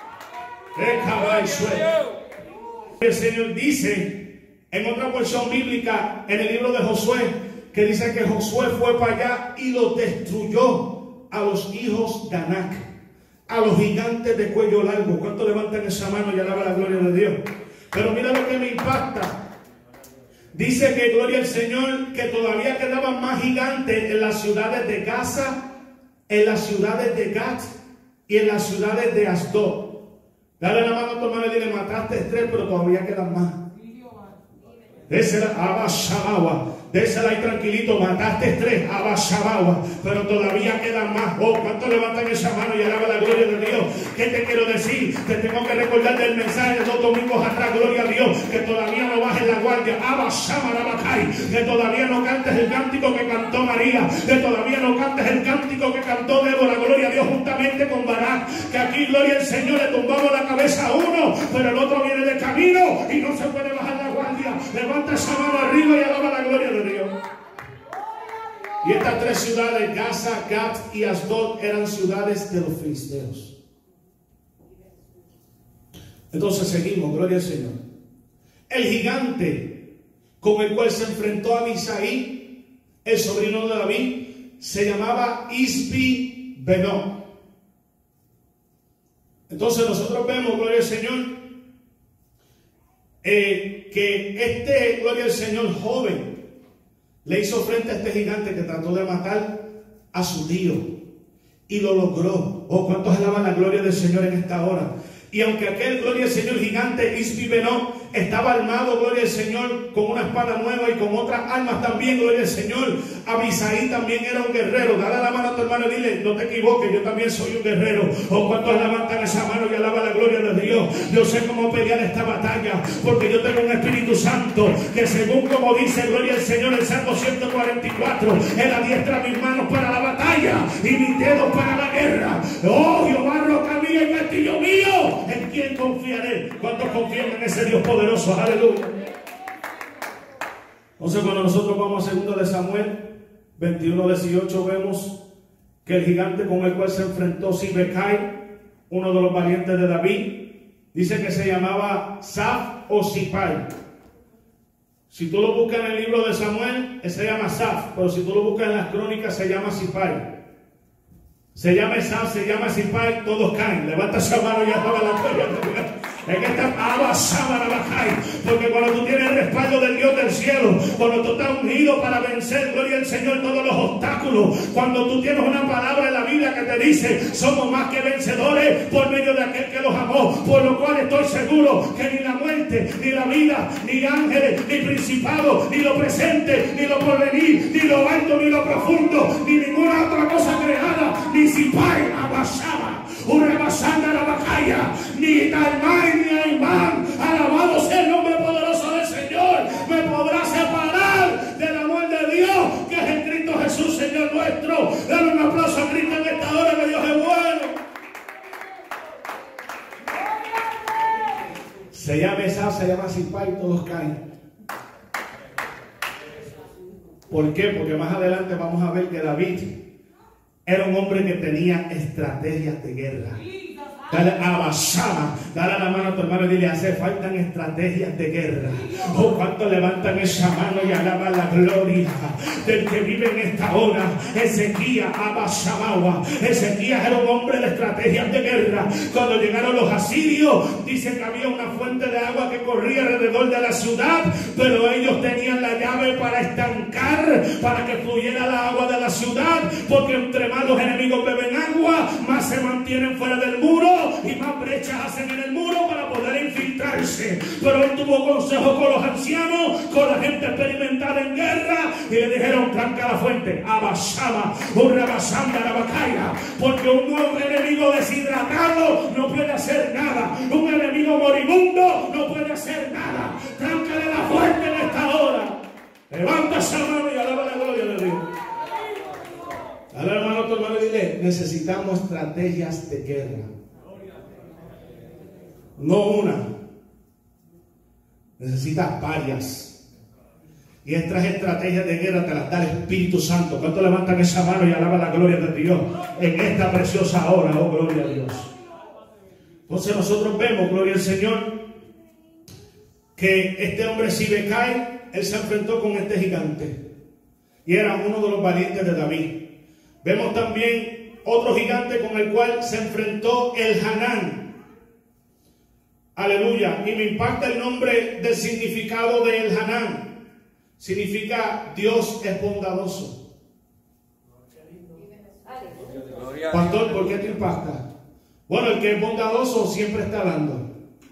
El Señor dice en otra porción bíblica, en el libro de Josué, que dice que Josué fue para allá y los destruyó a los hijos de Anac, a los gigantes de cuello largo. ¿Cuánto levantan esa mano y alaban la gloria de Dios? Pero mira lo que me impacta. Dice que, gloria al Señor, que todavía quedaban más gigantes en las ciudades de Gaza, en las ciudades de Gat y en las ciudades de Asdod. Dale la mano a tu hermano y dile: mataste tres, pero todavía quedan más. Désela abashabawa. Désela ahí tranquilito. Mataste tres, abashabawa, pero todavía quedan más. ¿Cuánto levantan esa mano y alaba la gloria de Dios? ¿Qué te quiero decir? Te tengo que recordar del mensaje de 2 domingos atrás, gloria a Dios, que todavía no bajes la guardia. Que todavía no cantes el cántico que cantó María, que todavía no cantes el cántico que cantó Débora, gloria a Dios, juntamente con Barak. Que aquí, gloria al Señor, le tumbamos la cabeza a uno, pero el otro viene de camino y no se puede bajar la guardia. Levanta esa mano arriba y alaba la gloria de Dios. Y estas tres ciudades, Gaza, Gat y Asdod, eran ciudades de los filisteos. Entonces seguimos, gloria al Señor. El gigante con el cual se enfrentó a Abisaí, el sobrino de David, se llamaba Isbi Benob. Entonces nosotros vemos, gloria al Señor, que gloria al Señor, joven, le hizo frente a este gigante que trató de matar a su tío y lo logró. ¿Cuántos alaban la gloria del Señor en esta hora? Y aunque aquel, gloria al Señor, gigante Isbi Benob estaba armado, gloria al Señor, con una espada nueva y con otras armas también, gloria al Señor, Abisaí también era un guerrero. Dale la mano a tu hermano y dile: no te equivoques, yo también soy un guerrero. ¿Cuántos levantan esa mano y alaban la gloria de Dios? Yo sé cómo pelear esta batalla, porque yo tengo un Espíritu Santo que, según como dice, gloria al Señor, el Salmo 144, Él adiestra mis manos para la batalla y mis dedos para la guerra. Jehová, roca mía y castillo mío, ¿en quién confiaré? ¿Cuántos confían en ese Dios poderoso? Aleluya. Entonces, cuando nosotros vamos a 2 de Samuel 21:18, vemos que el gigante con el cual se enfrentó Sibecai, uno de los valientes de David, dice que se llamaba Saf o Sipai. Si tú lo buscas en el libro de Samuel, se llama Saf, pero si tú lo buscas en las crónicas, se llama Sipai. Se llama Saf, se llama Sipai, todos caen. Levanta esa mano y alaba la gloria de Dios. En esta porque cuando tú tienes el respaldo ungido del Dios del cielo, cuando tú estás ungido para vencer, gloria al Señor, todos los obstáculos, cuando tú tienes una palabra en la Biblia que te dice, somos más que vencedores por medio de aquel que los amó, por lo cual estoy seguro que ni la muerte, ni la vida, ni ángeles, ni principados, ni lo presente, ni lo porvenir, ni lo alto, ni lo profundo, ni ninguna otra cosa creada, ni Sipai, Abashaba, Urabasanda, Rabakaya, ni Talmai, ni Aimán, alabado sea el nombre poderoso del Señor, me podrá separar del amor de Dios que es en Cristo Jesús, Señor nuestro. Dale un aplauso a Cristo en esta hora, que Dios es bueno. Se llama Esau, se llama Sipai y todos caen. ¿Por qué? Porque más adelante vamos a ver que David era un hombre que tenía estrategias de guerra. Dale a Basama, dale a la mano a tu hermano y dile, hace falta estrategias de guerra. Oh, cuánto levantan esa mano y alaban la gloria del que vive en esta hora. Ezequías, Abasamawa. Ezequías era un hombre de estrategias de guerra. Cuando llegaron los asirios, dice que había una fuente de agua que corría alrededor de la ciudad, pero ellos tenían la llave para estancar, para que fluyera la agua de la ciudad, porque entre más los enemigos beben agua, más se mantienen fuera del muro y más brechas hacen en el muro para poder infiltrarse. Pero él tuvo consejo con los ancianos, con la gente experimentada en guerra, y le dijeron, tranca la fuente, Abashama, Urabasanda, Rabakaya, porque un nuevo enemigo deshidratado no puede hacer nada, un enemigo moribundo no puede hacer nada. Tráncale la fuente en esta hora. Levanta esa mano y alaba la gloria de Dios. Dale hermano a tu hermano y dile, necesitamos estrategias de guerra. No una, necesitas varias. Y estas estrategias de guerra te las da el Espíritu Santo. ¿Cuánto levantan esa mano y alaban la gloria de Dios en esta preciosa hora? Oh, gloria a Dios. Entonces nosotros vemos, gloria al Señor, que este hombre Sibekai, él se enfrentó con este gigante. Y era uno de los valientes de David. Vemos también otro gigante con el cual se enfrentó el Hanán. Aleluya. Y me impacta el nombre del significado de El Hanán. Significa Dios es bondadoso. Pastor, ¿por qué te impacta? Bueno, el que es bondadoso siempre está dando.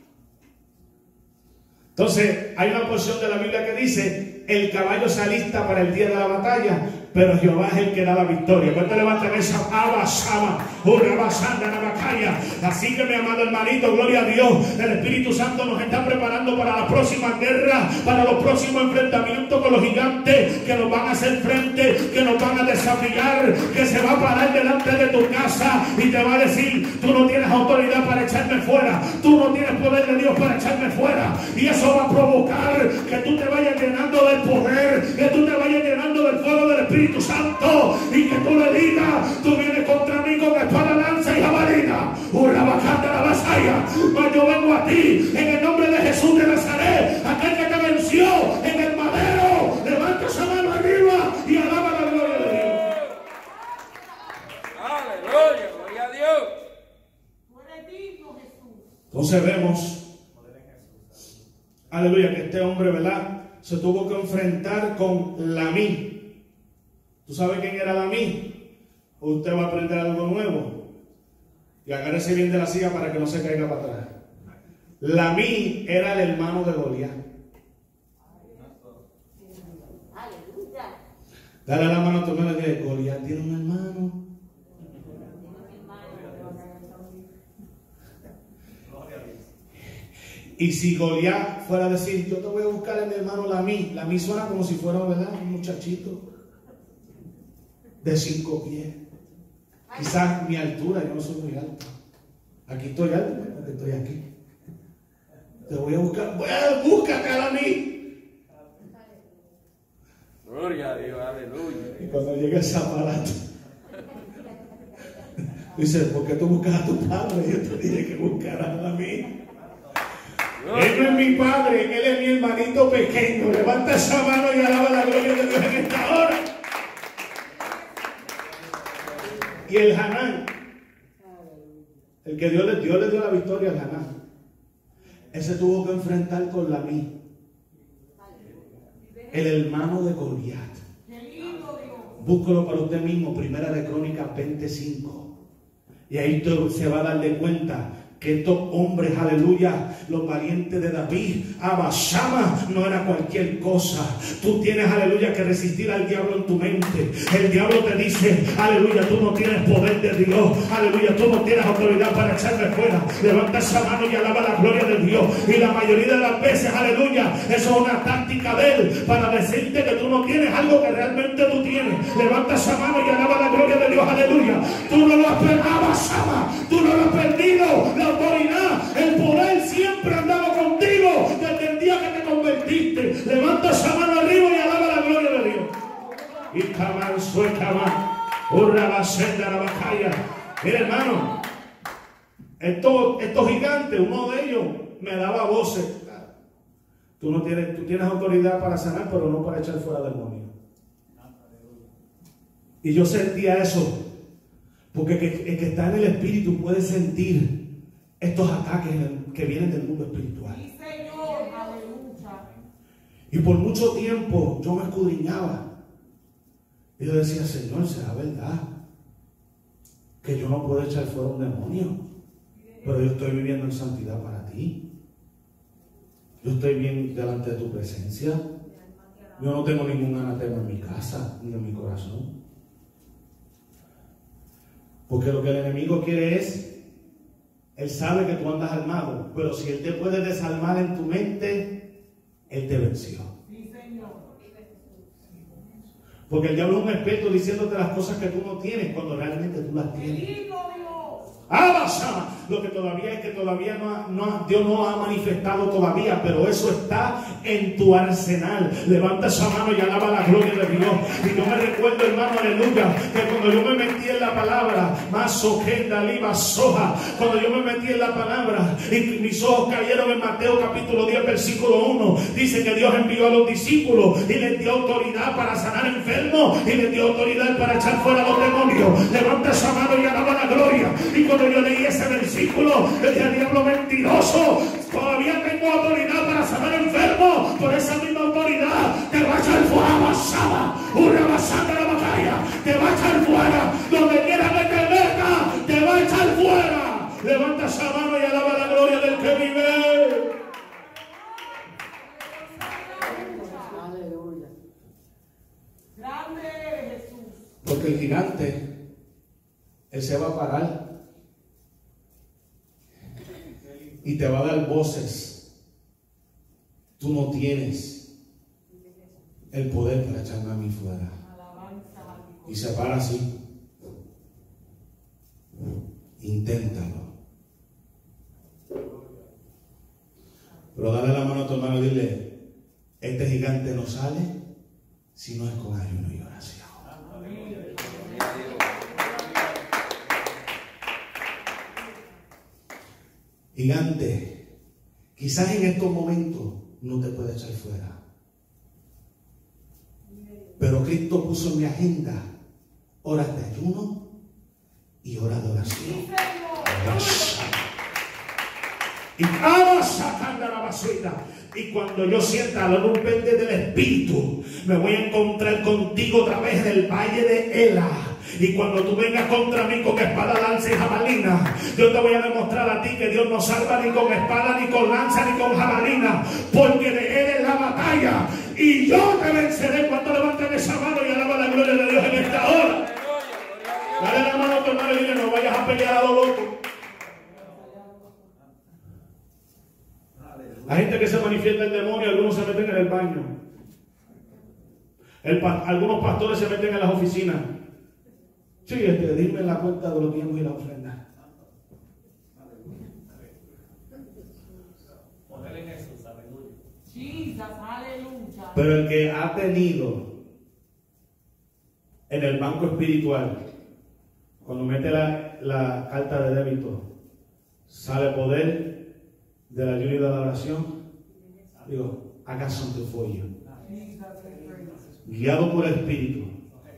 Entonces, hay una porción de la Biblia que dice, el caballo se alista para el día de la batalla, pero Jehová es el que da la victoria. ¿Cuánto levantan esa Abasama, Urabasanda, Nabakaya? Así que mi amado hermanito, gloria a Dios, el Espíritu Santo nos está preparando para la próxima guerra, para los próximos enfrentamientos con los gigantes que nos van a hacer frente, que nos van a desafiar, que se va a parar delante de tu casa y te va a decir, tú no tienes autoridad para echarme fuera, tú no tienes poder de Dios para echarme fuera. Y eso va a provocar que tú te vayas llenando del poder, que tú te vayas llenando del fuego del Espíritu Santo, y que tú le digas, tú vienes contra mí con espada, lanza y jabalina, Urabacanda la vasalla, mas yo vengo a ti en el nombre de Jesús de Nazaret, aquel que te venció en el madero. Levanta esa mano arriba y alaba la gloria de Dios. Aleluya, gloria a Dios. Entonces vemos, aleluya, que este hombre, ¿verdad?, se tuvo que enfrentar con Lamí. ¿Tú sabes quién era Lamí? Usted va a aprender algo nuevo. Y agárrese bien de la silla para que no se caiga para atrás. Lamí era el hermano de Goliat. Dale la mano a tu hermano y dile, Goliat tiene un hermano. Y si Goliat fuera a decir, yo te voy a buscar a mi hermano Lamí. Lamí suena como si fuera, ¿verdad?, un muchachito de 5 pies. Quizás mi altura, yo no soy muy alto. Aquí estoy alto, porque estoy aquí. Te voy a buscar, búscate a Lamí. Gloria a Dios, aleluya. Y cuando llega ese aparato, dice, ¿por qué tú buscas a tu padre? Yo te dije que buscaras a mí. Él no es mi padre, él es mi hermanito pequeño. Levanta esa mano y alaba la gloria de Dios en esta hora. Y el Hanán, el que Dios le dio la victoria al Hanán, ese tuvo que enfrentar con Lamí. el hermano de Goliat. Búscalo para usted mismo, Primera de Crónicas 25. Y ahí usted se va a dar de cuenta que estos hombres, aleluya, los valientes de David, Abashama, no era cualquier cosa. Tú tienes, aleluya, que resistir al diablo en tu mente. El diablo te dice, aleluya, tú no tienes poder de Dios, aleluya, tú no tienes autoridad para echarme fuera. Levanta esa mano y alaba la gloria de Dios. Y la mayoría de las veces, aleluya, eso es una táctica de él para decirte que tú no tienes algo que realmente tú tienes. Levanta esa mano y alaba la gloria de Dios, aleluya. Tú no lo has perdido, Abashama, tú no lo has perdido. La autoridad, el poder siempre andaba contigo desde el día que te convertiste. Levanta esa mano arriba y alaba la gloria de Dios. Y Kamán, Suecamán, Urrabasenda, Rabacaya. Mira, hermano, estos gigantes, uno de ellos me daba voces. Tú tienes autoridad para sanar, pero no para echar fuera demonios. Y yo sentía eso, porque el que está en el espíritu puede sentir estos ataques que vienen del mundo espiritual. Sí, Señor, aleluya. Y por mucho tiempo yo me escudriñaba. Y yo decía, Señor, ¿será verdad que yo no puedo echar fuera un demonio? Pero yo estoy viviendo en santidad para ti. Yo estoy bien delante de tu presencia. Yo no tengo ningún anatema en mi casa ni en mi corazón. Porque lo que el enemigo quiere es, él sabe que tú andas armado, pero si él te puede desarmar en tu mente, él te venció. Sí, Señor. Porque el diablo es un experto diciéndote las cosas que tú no tienes cuando realmente tú las tienes. Lo que todavía es que todavía Dios no ha manifestado todavía, pero eso está en tu arsenal. Levanta esa mano y alaba la gloria de Dios. Y yo me recuerdo, hermano, aleluya, que cuando yo me metí en la palabra, cuando yo me metí en la palabra y mis ojos cayeron en Mateo capítulo 10 versículo 1, dice que Dios envió a los discípulos y les dio autoridad para sanar enfermos y les dio autoridad para echar fuera a los demonios. Levanta esa mano y alaba la gloria. Y cuando yo leí ese versículo, el diablo mentiroso, todavía tengo autoridad para sanar enfermos. Por esa misma autoridad te va a echar fuera, basada, una basada de la batalla, te va a echar fuera. Donde quiera que te meta, te va a echar fuera. Levanta esa mano y alaba la gloria del que vive. Aleluya. Grande eres Jesús. Porque el gigante, él se va a parar y te va a dar voces. Tú no tienes el poder para echarme a mí fuera. Y se para así. Inténtalo. Pero dale la mano a tu hermano y dile, este gigante no sale si no es con ayuno y oración. Gigante, quizás en estos momentos no te puede echar fuera, pero Cristo puso en mi agenda horas de ayuno y horas de oración. Y cuando yo sienta la luz verde del Espíritu, me voy a encontrar contigo otra vez en el valle de Ela. Y cuando tú vengas contra mí con espada, lanza y jabalina, yo te voy a demostrar a ti que Dios no salva ni con espada, ni con lanza, ni con jabalina, porque de Él es la batalla y yo te venceré. Cuando levanten esa mano y alaba la gloria de Dios en esta hora. Dale la mano a tu hermano y dile, no vayas a pelear a lo loco. La gente que se manifiesta el demonio, algunos se meten en el baño. Algunos pastores se meten en las oficinas. Sí, dime la cuenta de los diezmos y la ofrenda. Pero el que ha tenido en el banco espiritual, cuando mete la carta de débito, sale poder de la ayuda y de la oración. Digo, I got something for you. Guiado por el Espíritu,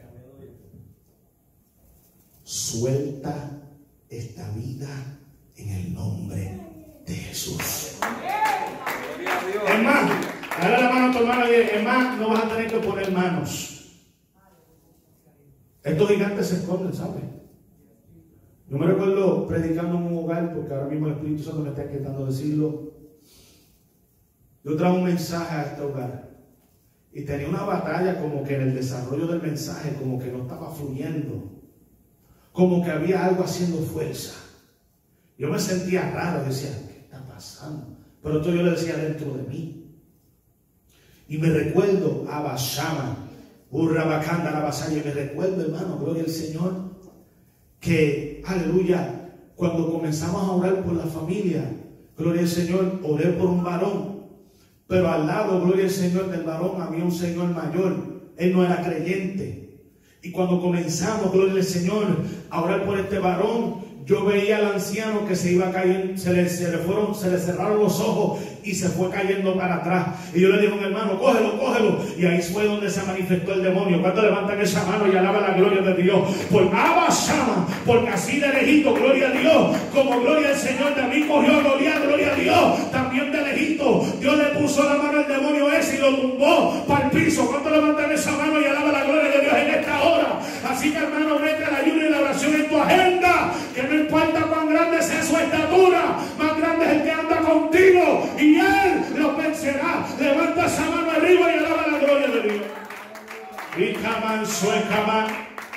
suelta esta vida en el nombre de Jesús. Es más, Dale la mano a tu hermano y dile, hermano, no vas a tener que poner manos. Estos gigantes se esconden, ¿sabes? Yo me recuerdo predicando en un hogar, porque ahora mismo el Espíritu Santo me está inquietando decirlo. Yo trajo un mensaje a este hogar y tenía una batalla como que en el desarrollo del mensaje, como que no estaba fluyendo, como que había algo haciendo fuerza. Yo me sentía raro, decía, ¿qué está pasando? Pero esto yo le decía dentro de mí. Y me recuerdo a Bashama, Urrabacanda, la Basaya, y me recuerdo, hermano, gloria al Señor, que, aleluya, cuando comenzamos a orar por la familia, gloria al Señor, oré por un varón, pero al lado, gloria al Señor, del varón había un señor mayor. Él no era creyente. Y cuando comenzamos, gloria al Señor, a orar por este varón, yo veía al anciano que se iba cayendo, se le cerraron los ojos y se fue cayendo para atrás. Y yo le dije a un hermano, cógelo, cógelo. Y ahí fue donde se manifestó el demonio. ¿Cuánto levantan esa mano y alaban la gloria de Dios? Por Abashama, porque así de lejito, gloria a Dios, como gloria al Señor, David cogió a Goliat, gloria a Dios, también de lejito, Dios le puso la mano al demonio ese y lo tumbó para el piso. ¿Cuánto levantan esa mano y alaban la gloria de Dios en esta hora? Así que, hermano, mete el ayuno y la oración en tu agenda, que no importa cuán grande sea su estatura, más grande es el que anda contigo y Él los vencerá. Levanta esa mano arriba y alaba la gloria de Dios. Y jamán, suecamán.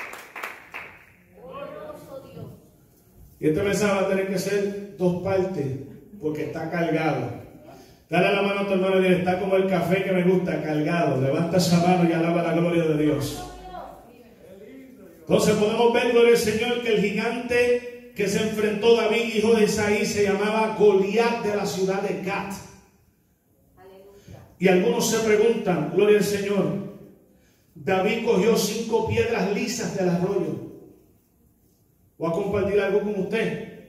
Y este mensaje va a tener que ser dos partes, porque está cargado. Dale la mano a tu hermano y dile, está como el café que me gusta, cargado. Levanta esa mano y alaba la gloria de Dios. Entonces podemos ver, gloria al Señor, que el gigante que se enfrentó David, hijo de Isaí, se llamaba Goliat, de la ciudad de Gat. Y algunos se preguntan, gloria al Señor, David cogió 5 piedras lisas del arroyo. Voy a compartir algo con usted.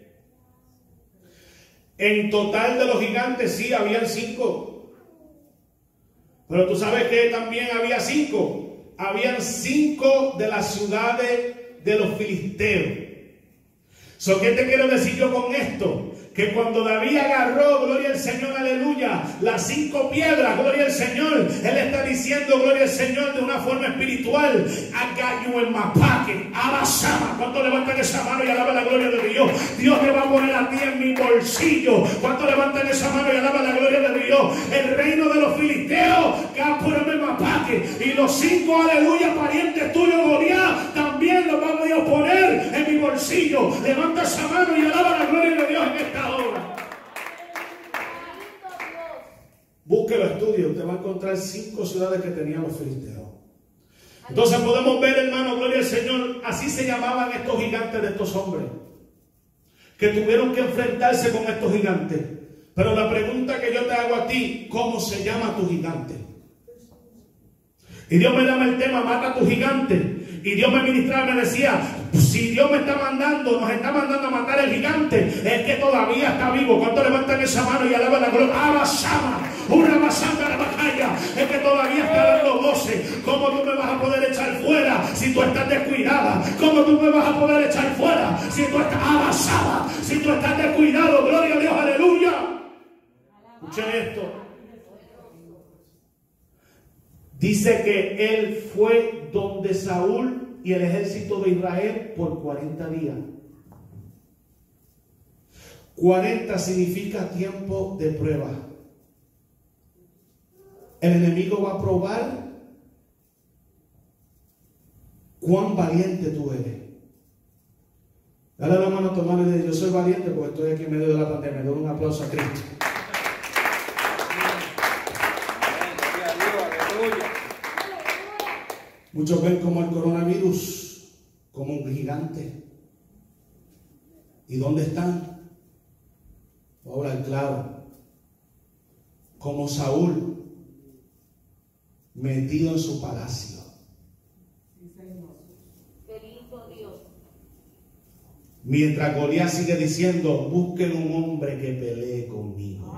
En total de los gigantes sí habían 5. Pero tú sabes que también había 5. Habían 5 de las ciudades de los filisteos. ¿Qué te quiero decir yo con esto? Que cuando David agarró, gloria al Señor, aleluya, las 5 piedras, gloria al Señor, Él está diciendo, gloria al Señor, de una forma espiritual, Agayu en Mapaque, Abashama. ¿Cuánto levantan esa mano y alaban la gloria de Dios? Dios te va a poner a ti en mi bolsillo. ¿Cuánto levantan esa mano y alaban la gloria de Dios? El reino de los filisteos, Gapurame Mapaque, y los 5, aleluya, parientes tuyos, Goliat, también los vamos a poner en mi bolsillo. Levanta esa mano y alaba la gloria de Dios en esta hora. Búsquelo, estudio, usted va a encontrar 5 ciudades que tenían los filisteos. Entonces podemos ver, hermano, gloria al Señor, así se llamaban estos gigantes de estos hombres, que tuvieron que enfrentarse con estos gigantes. Pero la pregunta que yo te hago a ti, ¿cómo se llama tu gigante? Y Dios me daba el tema, mata a tu gigante. Y Dios me ministraba y me decía, si Dios me está mandando, nos está mandando a matar el gigante, es que todavía está vivo. ¿Cuánto levantan esa mano y alaban la gloria? Abashama, una basanda la bajaya, es que todavía está dando voces. ¿Cómo tú me vas a poder echar fuera si tú estás descuidada? ¿Cómo tú me vas a poder echar fuera si tú estás abashada? Si tú estás descuidado, gloria a Dios, aleluya. Escuchen esto. Dice que él fue donde Saúl y el ejército de Israel por 40 días. 40 significa tiempo de prueba. El enemigo va a probar cuán valiente tú eres. Dale la mano a tu hermano y dile, yo soy valiente porque estoy aquí en medio de la pandemia. Doy un aplauso a Cristo. Muchos ven como el coronavirus como un gigante. ¿Y dónde están? Voy a hablar claro. Como Saúl, metido en su palacio. Mientras Goliat sigue diciendo, busquen un hombre que pelee conmigo.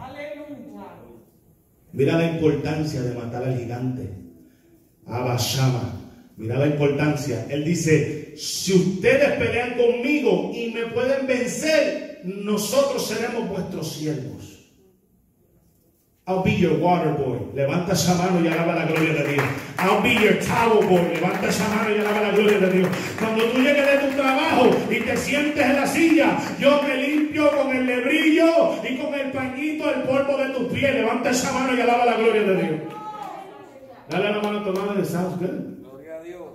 Mira la importancia de matar al gigante. Abashama. Mira la importancia. Él dice, si ustedes pelean conmigo y me pueden vencer, nosotros seremos vuestros siervos. I'll be your water boy. Levanta esa mano y alaba la gloria de Dios. I'll be your towel boy. Levanta esa mano y alaba la gloria de Dios. Cuando tú llegues de tu trabajo y te sientes en la silla, yo me limpio con el lebrillo y con el pañito el polvo de tus pies. Levanta esa mano y alaba la gloria de Dios. Dale la mano a tu mano y sounds good. Gloria a Dios.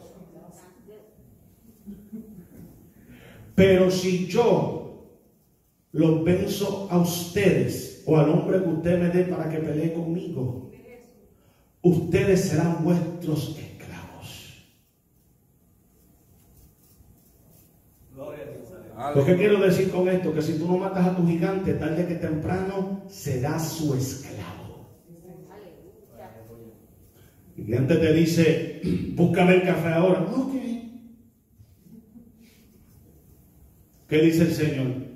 Pero si yo los venzo a ustedes o al hombre que usted me dé para que pelee conmigo, ustedes serán vuestros esclavos. Lo que quiero decir con esto, que si tú no matas a tu gigante, tarde que temprano serás su esclavo. El gigante te dice, búscame el café ahora. Ok. ¿Qué dice el Señor?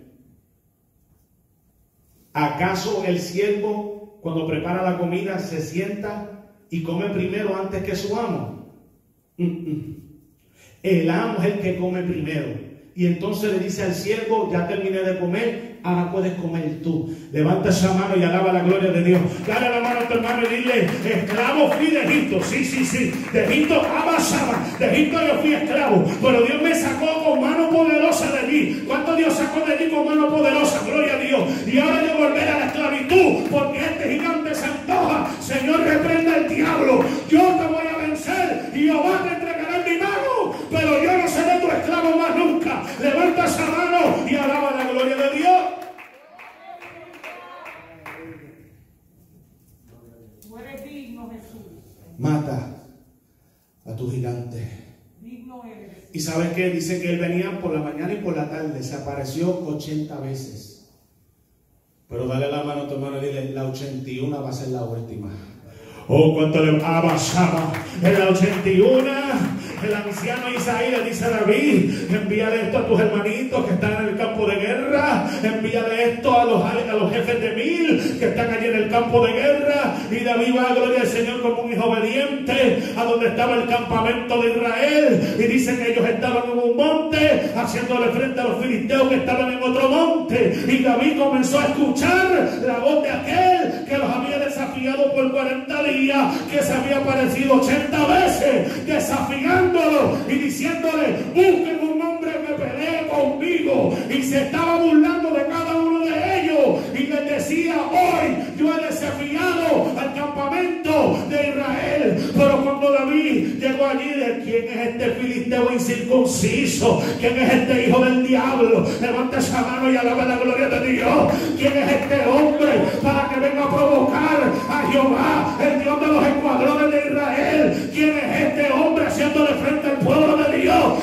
¿Acaso el siervo, cuando prepara la comida, se sienta y come primero antes que su amo? El amo es el que come primero. Y entonces le dice al siervo, ya terminé de comer, ahora puedes comer tú. Levanta esa mano y alaba la gloria de Dios. Dale la mano a tu hermano y dile, esclavo fui de Egipto. Sí. De Egipto abasaba. De Egipto yo fui esclavo. Pero Dios me sacó con mano poderosa de allí. ¿Cuánto Dios sacó de allí con mano poderosa? Gloria a Dios. Y ahora yo volveré a la esclavitud, porque este gigante se antoja. Señor, reprenda el diablo. Yo te voy a vencer y Jehová te entregará en mi mano. Pero yo no seré tu esclavo más nunca. Levanta esa mano y alaba la gloria de Dios. Tú eres digno, Jesús. Mata a tu gigante. Digno eres. ¿Y sabes qué? Dice que él venía por la mañana y por la tarde. Se apareció 80 veces. Pero dale la mano a tu hermano y dile, la 81 va a ser la última. Oh, cuánto le abasaba. En la 81, el anciano Isaí le dice a David, envíale esto a tus hermanitos que están en el campo de guerra, envíale esto a los jefes de 1000 que están allí en el campo de guerra. Y David va a gloria al Señor como un hijo obediente a donde estaba el campamento de Israel. Y dicen que ellos estaban en un monte haciéndole frente a los filisteos que estaban en otro monte. Y David comenzó a escuchar la voz de aquel que los había desafiado por 40 días, que se había aparecido 80 veces, desafiándolo y diciéndole, busquen un hombre que pelee conmigo. Y se estaba burlando de cada uno de ellos y les decía, hoy yo he desafiado al campamento de Israel. Pero cuando David llegó allí, de quién es este filisteo incircunciso, quién es este hijo del diablo, levanta esa mano y alaba la gloria de Dios. ¿Quién es este hombre para que venga a provocar a Jehová, el Dios de los escuadrones de Israel? ¿Quién es este hombre haciéndole frente al pueblo de Dios?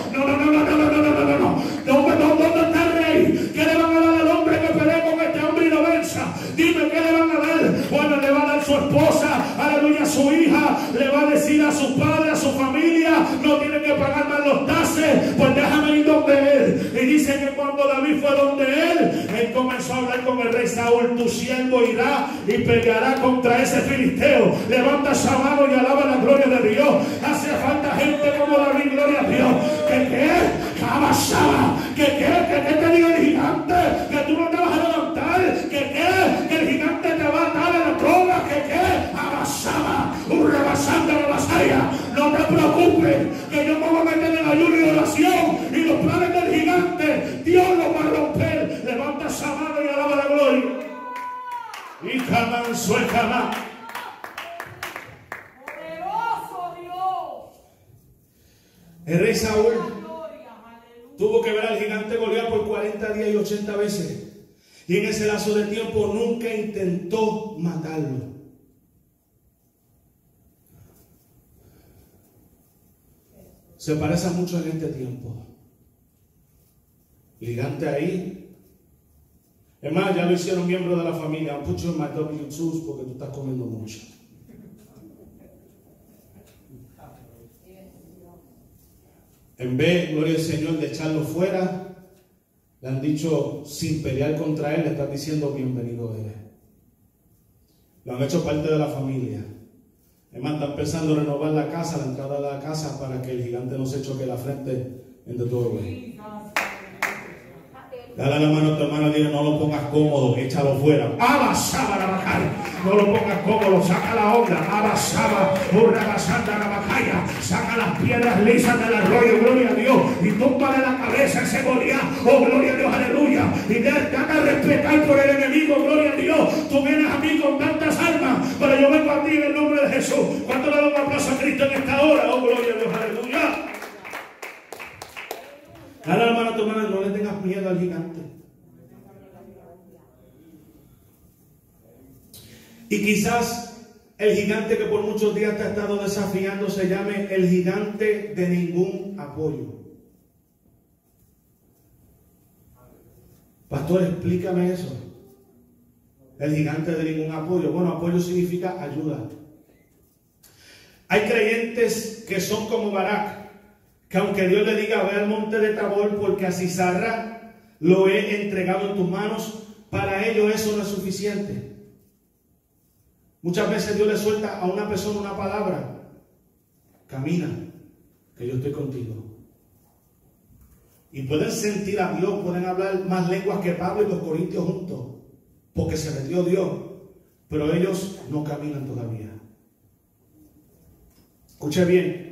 No. ¿Dónde está el rey? ¿Qué le van a dar al hombre que pelee con este hombre y lo venza? Dime, ¿qué le van a dar? Bueno, le va a dar su esposa, aleluya, su hija, le va a decir a su padre, a su familia, no tiene que pagar más los taxes, pues déjame ir donde él. Y dice que cuando David fue donde él comenzó a hablar con el rey Saúl, tu siervo irá y peleará contra ese filisteo. Levanta esa mano y alaba la gloria de Dios. Hace falta gente como David, gloria a Dios. ¿Qué? Abasaba. ¿Qué te digo el gigante? Que tú no te vas a levantar. Que el gigante te va a atar a la droga. ¿Qué? Abasaba. Un rebasante de la vasalla. No te preocupes, que yo me voy a meter en ayuno y oración, y los planes del gigante Dios los va a romper. Levanta esa mano y alaba la gloria. Y jamás suelta. Poderoso Dios. El rey Saúl tuvo que ver al gigante Goliat por 40 días y 80 veces. Y en ese lazo de tiempo nunca intentó matarlo. Se parece mucho en este tiempo. Gigante ahí. Es más, ya lo hicieron miembro de la familia. I'll put you in my W2s porque tú estás comiendo mucho. En vez, gloria al Señor, de echarlo fuera, le han dicho, sin pelear contra él, le están diciendo, bienvenido eres. Lo han hecho parte de la familia. Es más, están pensando renovar la casa, la entrada de la casa, para que el gigante no se choque la frente en the doorway. Dale la mano a tu hermano y dile, no lo pongas cómodo, échalo fuera. Abasaba la bacaya. No lo pongas cómodo, saca la onda. Abasaba, urrabasanda la bacaya. Saca las piedras lisas del arroyo, gloria a Dios. Y túmbale la cabeza a ese Goliat. Oh, gloria a Dios, aleluya. Y date a respetar por el enemigo, gloria a Dios. Tú vienes a mí con tantas armas, pero yo vengo a ti en el nombre de Jesús. ¿Cuánto le doy un aplauso a Cristo en esta hora? Oh, gloria a Dios, aleluya. Dale la mano a tu hermano, no le tengas miedo al gigante. Y quizás el gigante que por muchos días te ha estado desafiando se llame el gigante de ningún apoyo. Pastor, explícame eso. El gigante de ningún apoyo. Bueno, apoyo significa ayuda. Hay creyentes que son como Barak, que aunque Dios le diga, ve al monte de Tabor, porque a Sisarra lo he entregado en tus manos, para ellos eso no es suficiente. Muchas veces Dios le suelta a una persona una palabra: camina, que yo estoy contigo. Y pueden sentir a Dios, pueden hablar más lenguas que Pablo y los corintios juntos, porque se metió Dios, pero ellos no caminan todavía. Escuche bien.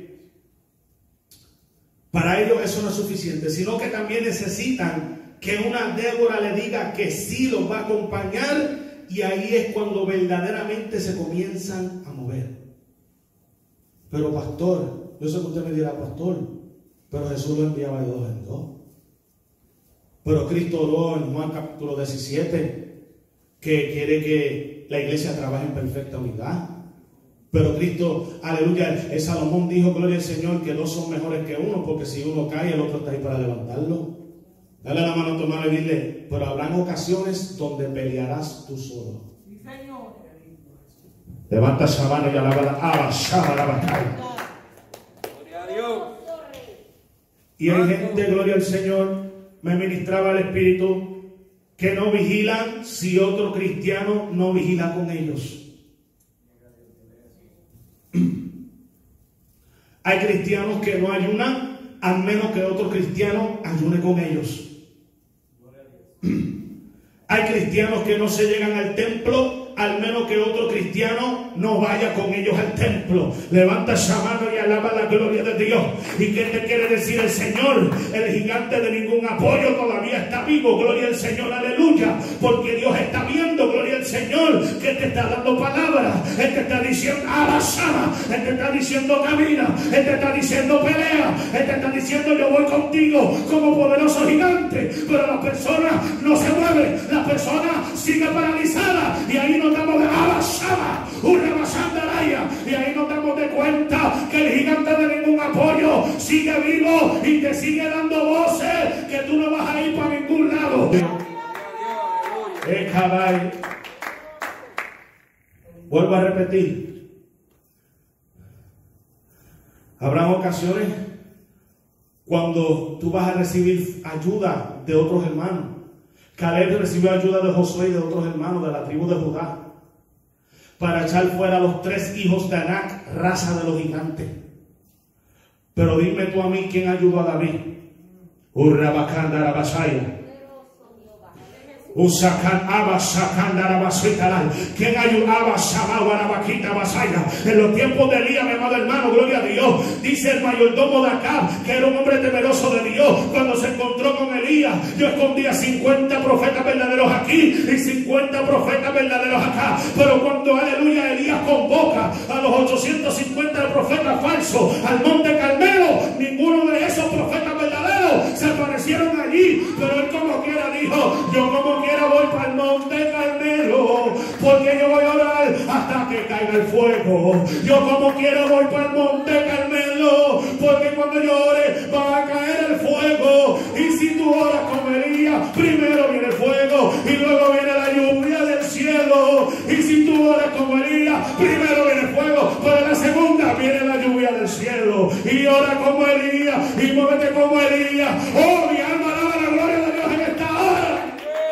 Para ellos eso no es suficiente, sino que también necesitan que una Débora le diga que sí los va a acompañar, y ahí es cuando verdaderamente se comienzan a mover. Pero pastor, yo sé que usted me dirá, pastor, pero Jesús lo enviaba de 2 en 2. Pero Cristo oró en Juan capítulo 17 que quiere que la iglesia trabaje en perfecta unidad. Pero Cristo, aleluya, el Salomón dijo, gloria al Señor, que 2 son mejores que 1, porque si uno cae, el otro está ahí para levantarlo. Dale la mano a tu hermano y dile, pero habrán ocasiones donde pelearás tú solo. Sí, Señor. Levanta esa mano y alaba la batalla. Gloria a Dios. Y hay gente, gloria al Señor, me ministraba el Espíritu, que no vigilan si otro cristiano no vigila con ellos. Hay cristianos que no ayunan a menos que otro cristiano ayune con ellos. Hay cristianos que no se llegan al templo al menos que otro cristiano no vaya con ellos al templo. Levanta esa mano y alaba la gloria de Dios. ¿Y qué te quiere decir el Señor? El gigante de ningún apoyo todavía está vivo, gloria al Señor, aleluya, porque Dios está viendo, gloria al Señor, que te está dando palabra. Él te está diciendo abrazada, Él te está diciendo camina, Él te está diciendo pelea, Él te está diciendo yo voy contigo como poderoso gigante. Pero la persona no se mueve, la persona sigue paralizada, y ahí nos damos de abrazada, una basandalaya, y ahí nos damos de cuenta que el gigante de ningún apoyo sigue vivo y te sigue dando voces que tú no vas a ir para ningún lado. Vuelvo a repetir, habrá ocasiones cuando tú vas a recibir ayuda de otros hermanos. Caleb recibió ayuda de Josué y de otros hermanos de la tribu de Judá para echar fuera a los 3 hijos de Anac, raza de los gigantes. Pero dime tú a mí, ¿quién ayudó a David? ¿Quién ayudaba a en los tiempos de Elías, mi amado hermano? Gloria a Dios. Dice el mayordomo de Acab, que era un hombre temeroso de Dios, cuando se encontró con Elías: yo escondía 50 profetas verdaderos aquí y 50 profetas verdaderos acá. Pero cuando, aleluya, Elías convoca a los 850 profetas falsos al monte Carmelo, ninguno de esos profetas verdaderos se aparecieron allí. Pero él como quiera dijo: yo como quiera voy para el monte Carmelo, porque yo voy a orar hasta que caiga el fuego. Yo como quiera voy para el monte Carmelo, porque cuando yo ore va a caer el fuego. Y si tú oras como Elías, primero viene el fuego y luego viene la lluvia del cielo. Y si tú oras como Elías, primero viene el fuego, pero la segunda viene la lluvia del cielo. Y ora como Elías y muévete como Elías. Oh, mi alma alaba la gloria de Dios en esta hora.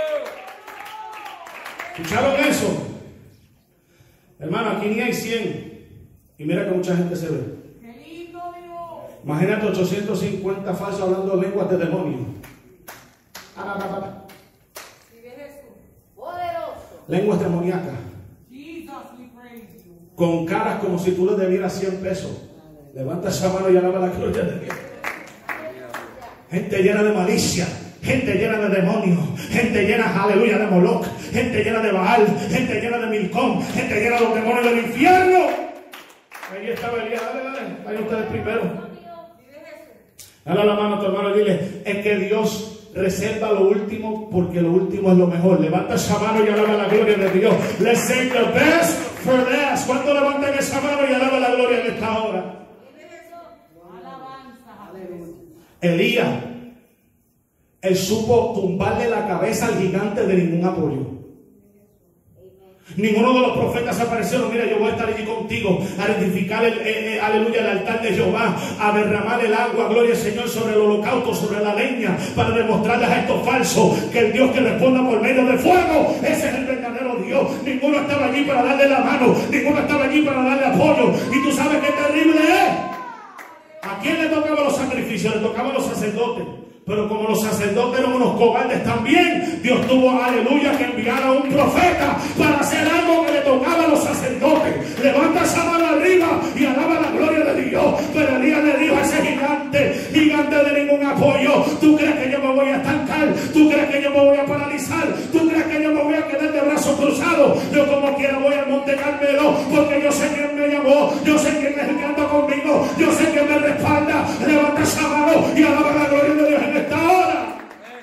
¿Escucharon eso? Hermano, aquí ni hay 100. Y mira que mucha gente se ve. ¡Qué lindo, Dios! Imagínate 850 falsos hablando lenguas de demonios. Vive Jesús. Poderoso. Lenguas demoníacas. Jesus, we praise you. Con caras como si tú le debieras 100 pesos. Levanta esa mano y alaba la gloria de Dios. Gente llena de malicia, gente llena de demonios, gente llena, aleluya, de Moloch, gente llena de Baal, gente llena de Milcom, gente llena de los demonios del infierno. Ahí estaba Elías, dale, vayan ustedes primero. Dale la mano a tu hermano y dile, es que Dios reserva lo último porque lo último es lo mejor. Levanta esa mano y alaba la gloria de Dios. Let's save the best for last. ¿Cuánto levantan esa mano y alaba la gloria en esta hora? Elías, él supo tumbarle la cabeza al gigante de ningún apoyo. Ninguno de los profetas aparecieron. Mira, yo voy a estar allí contigo a edificar aleluya, el altar de Jehová, a derramar el agua, gloria al Señor, sobre el holocausto, sobre la leña, para demostrarles a estos falsos que el Dios que responda por medio de fuego, ese es el verdadero Dios. Ninguno estaba allí para darle la mano, ninguno estaba allí para darle apoyo. Y tú sabes qué terrible es. ¿A quién le tocaban los sacrificios? Le tocaban los sacerdotes. Pero como los sacerdotes eran unos cobardes también, Dios tuvo, aleluya, que enviar a un profeta para hacer algo que le tocaba a los sacerdotes. Levanta esa mano arriba y alaba la gloria de Dios. Pero Elías le dijo a ese gigante de ningún apoyo, ¿tú crees que yo me voy a estancar? ¿Tú crees que yo me voy a paralizar? ¿Tú crees que yo me voy a quedar de brazos cruzados? Yo como quiera voy al Monte Carmelo, porque yo sé quién me llamó, yo sé quién es el que anda conmigo, yo sé quién me respalda. Levanta esa mano y alaba la gloria de Dios en esta hora.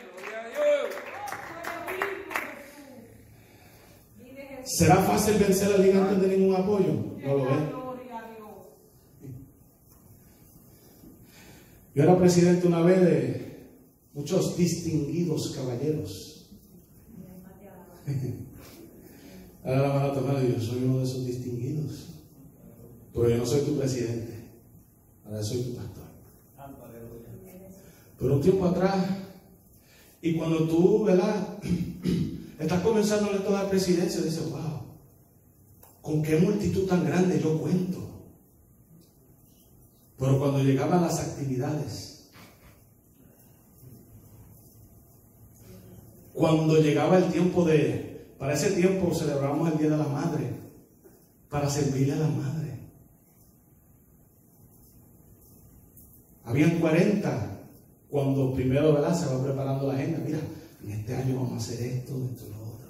¿Será fácil vencer al gigante de ningún apoyo? No lo es. Yo era presidente una vez de muchos distinguidos caballeros. Ahora la mano a tomar y yo soy uno de esos distinguidos. Pero yo no soy tu presidente. Ahora soy tu pastor. Pero un tiempo atrás, y cuando tú, ¿verdad? Estás comenzando en toda la presidencia, dices, wow, ¿con qué multitud tan grande yo cuento? Pero cuando llegaban las actividades, cuando llegaba el tiempo para ese tiempo celebramos el Día de la Madre, para servirle a la madre. Habían 40. Cuando primero, ¿verdad?, se va preparando la agenda. Mira, en este año vamos a hacer esto, esto y lo otro.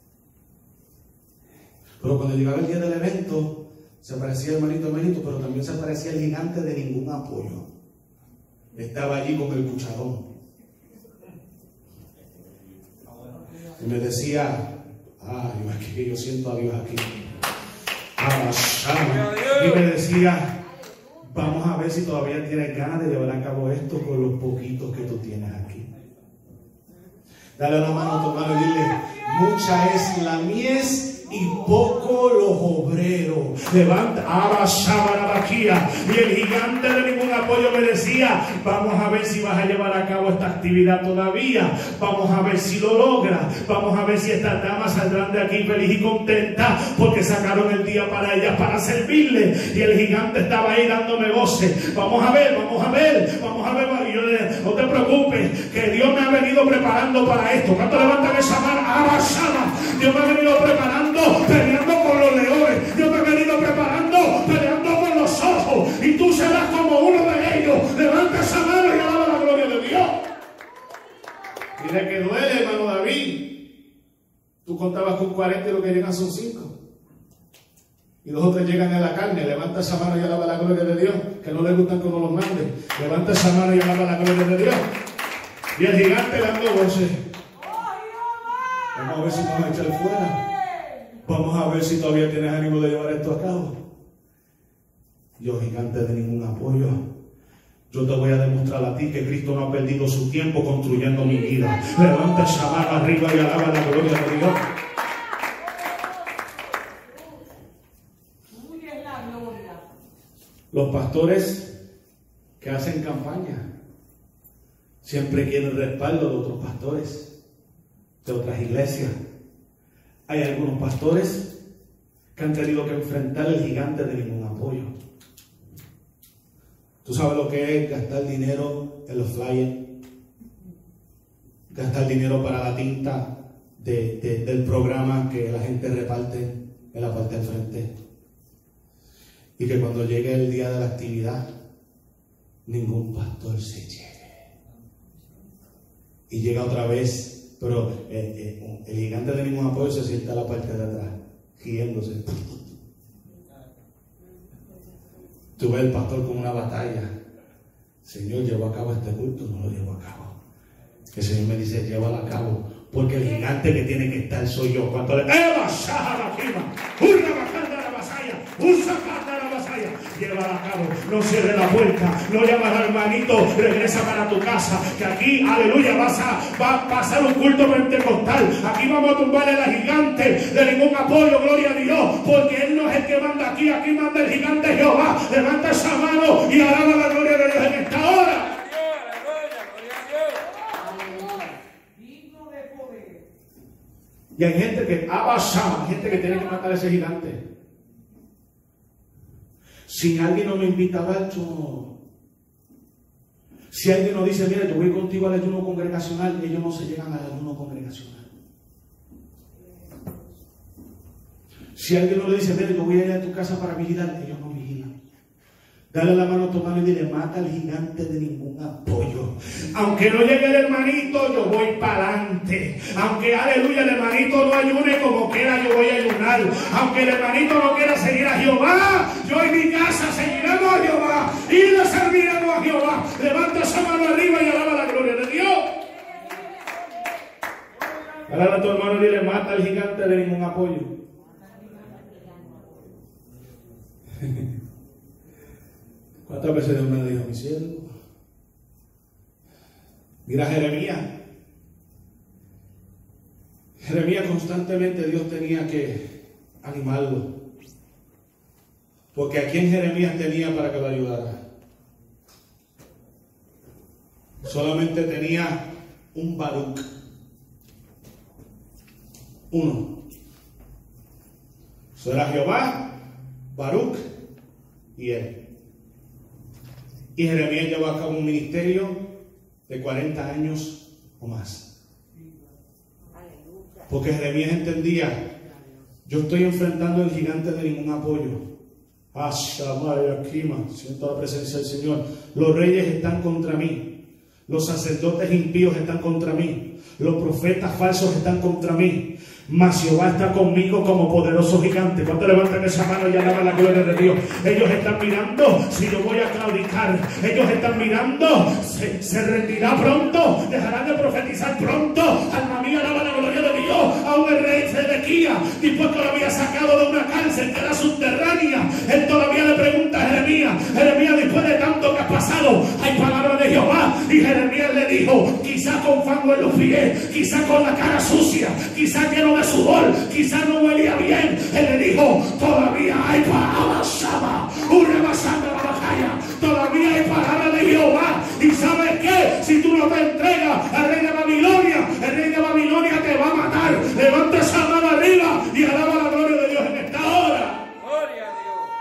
Pero cuando llegaba el día del evento, se aparecía el hermanito, pero también se aparecía el gigante de ningún apoyo. Estaba allí con el cucharón. Y me decía, es que yo siento a Dios aquí. Y me decía, vamos a ver si todavía tienes ganas de llevar a cabo esto con los poquitos que tú tienes aquí. Dale la mano a tu hermano y dile, mucha es la mies y poco los obreros. Levanta, y el gigante de ningún apoyo me decía, vamos a ver si vas a llevar a cabo esta actividad todavía, vamos a ver si lo logras, vamos a ver si estas damas saldrán de aquí feliz y contentas porque sacaron el día para ellas, para servirle. Y el gigante estaba ahí dándome voces, vamos a ver, y yo le dije, no te preocupes, que Dios me ha venido preparando para esto. ¿Cuánto levantan esa mano? Dios me ha venido preparando, peleando con los leones. Dios me ha venido preparando, peleando con los ojos. Y tú serás como uno de ellos. Levanta esa mano y alaba la gloria de Dios. Mira que duele, hermano David. Tú contabas con 40 y lo que llegan son 5. Y los otros llegan a la carne. Levanta esa mano y alaba la gloria de Dios. Que no le gustan que uno los mande. Levanta esa mano y alaba la gloria de Dios. Y el gigante dando voces. Vamos a ver si nos va a echar fuera. Vamos a ver si todavía tienes ánimo de llevar esto a cabo. Yo, gigante de ningún apoyo, yo te voy a demostrar a ti que Cristo no ha perdido su tiempo construyendo mi vida. Levanta esa mano arriba y alaba la gloria de Dios. Los pastores que hacen campaña siempre quieren respaldo de otros pastores, de otras iglesias. Hay algunos pastores que han tenido que enfrentar el gigante de ningún apoyo. ¿Tú sabes lo que es gastar dinero en los flyers? gastar dinero para la tinta del programa que la gente reparte en la parte del frente. Y que cuando llegue el día de la actividad, ningún pastor se llegue. Y llega otra vez, pero el gigante de ningún apoyo se sienta a la parte de atrás, riéndose. Tú ves el pastor con una batalla. Señor, ¿llevo a cabo este culto? No lo llevo a cabo. El Señor me dice, llévalo a cabo, porque el gigante que tiene que estar soy yo. Cuando le llévala a cabo, no cierre la puerta, no llamas al hermanito, regresa para tu casa, que aquí, aleluya, va a pasar un culto pentecostal. Aquí vamos a tumbarle a la gigante de ningún apoyo, gloria a Dios, porque Él no es el que manda aquí manda el gigante Jehová. Levanta esa mano y alaba la gloria de Dios en esta hora. Y hay gente que ha pasado, gente que tiene que matar a ese gigante. Si alguien no me invita a ver, si alguien no dice, mira, yo voy contigo al ayuno congregacional, ellos no se llegan al ayuno congregacional. Si alguien no le dice, mira, yo voy a ir a tu casa para vigilar, ellos no vigilan. Dale la mano a tu mano y dile, mata al gigante de ningún apoyo. Aunque no llegue el hermanito, yo voy para adelante. Aunque, aleluya, el hermanito no ayune como quiera, yo voy a ayunar. Aunque el hermanito no quiera seguir a Jehová, yo en mi casa seguiremos a Jehová y le serviremos a Jehová. Levanta esa mano arriba y alaba la gloria de Dios. Dale a tu hermano y dile, mata al gigante de ningún apoyo. ¿Cuántas veces Dios me dijo, mi siervo? Mira Jeremías. Jeremías constantemente Dios tenía que animarlo. Porque ¿a quién Jeremías tenía para que lo ayudara? Solamente tenía un Baruch. Uno. Eso era Jehová, Baruch y él. Y Jeremías llevó a cabo un ministerio de 40 años o más. Porque Jeremías entendía, yo estoy enfrentando el gigante de ningún apoyo. Siento la presencia del Señor. Los reyes están contra mí. Los sacerdotes impíos están contra mí. Los profetas falsos están contra mí. Mas Jehová está conmigo como poderoso gigante. Cuando levantan esa mano y alaban la gloria de Dios, ellos están mirando si yo voy a claudicar. Ellos están mirando, se rendirá pronto, dejarán de profetizar pronto. Alma mía, alaba la gloria de Dios. Aún el rey Sedequías, después que lo había sacado de una cárcel que era subterránea, él todavía le pregunta a Jeremías, después de tanto que ha pasado, hay palabra de Jehová. Y Jeremías le dijo, quizá con fango en los pies, quizá con la cara sucia, quizá lleno de sudor, quizá no huelía bien. Él le dijo, todavía hay palabra, todavía hay palabra de Jehová. Y ¿sabes qué? Si tú no te entregas al rey de Babilonia, el rey de Babilonia te va a matar. Levanta esa mano arriba y alaba la gloria de Dios en esta hora. Gloria a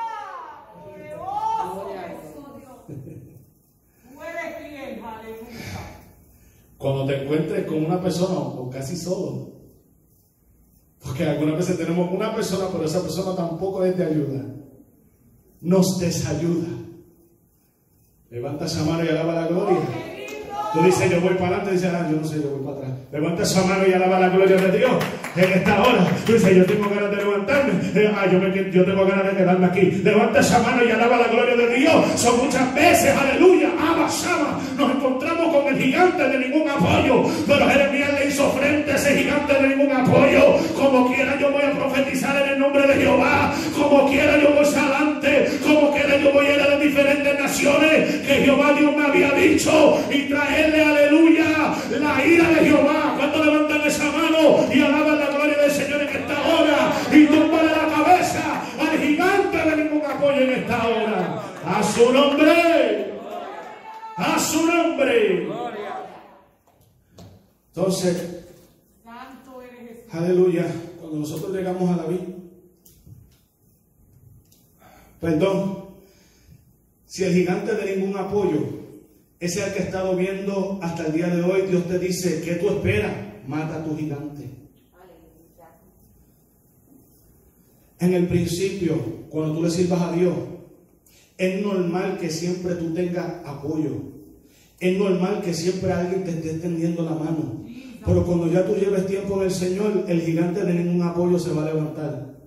Dios. Cuando te encuentres con una persona o casi solo, porque algunas veces tenemos una persona, pero esa persona tampoco es de ayuda, nos desayuda. Levanta esa mano y alaba la gloria. Tú dices, yo voy para adelante, dices, yo no sé, yo voy para atrás. Levanta esa mano y alaba la gloria de Dios en esta hora. Tú dices, yo tengo ganas de levantarme. Yo tengo ganas de quedarme aquí. Levanta esa mano y alaba la gloria de Dios. Son muchas veces, aleluya, nos encontramos con el gigante de ningún apoyo. Pero Jeremías le hizo frente a ese gigante de ningún apoyo. Como quiera yo voy a profetizar en el nombre de Jehová. Como quiera yo voy adelante. Como quiera yo voy a ir a las diferentes naciones que Jehová Dios me había dicho. Y traerle, aleluya, la ira de Jehová. Cuando levantan esa mano y alaban la gloria del Señor en esta hora. Y tumban la cabeza al gigante de ningún apoyo en esta hora. A su nombre. A su nombre. Entonces, aleluya, cuando nosotros llegamos a David, si el gigante de ningún apoyo ese al que he estado viendo hasta el día de hoy, Dios te dice, ¿qué tú esperas? Mata a tu gigante. En el principio, cuando tú le sirvas a Dios, es normal que siempre tú tengas apoyo. Es normal que siempre alguien te esté extendiendo la mano. Pero cuando ya tú lleves tiempo en el Señor, el gigante de ningún apoyo se va a levantar.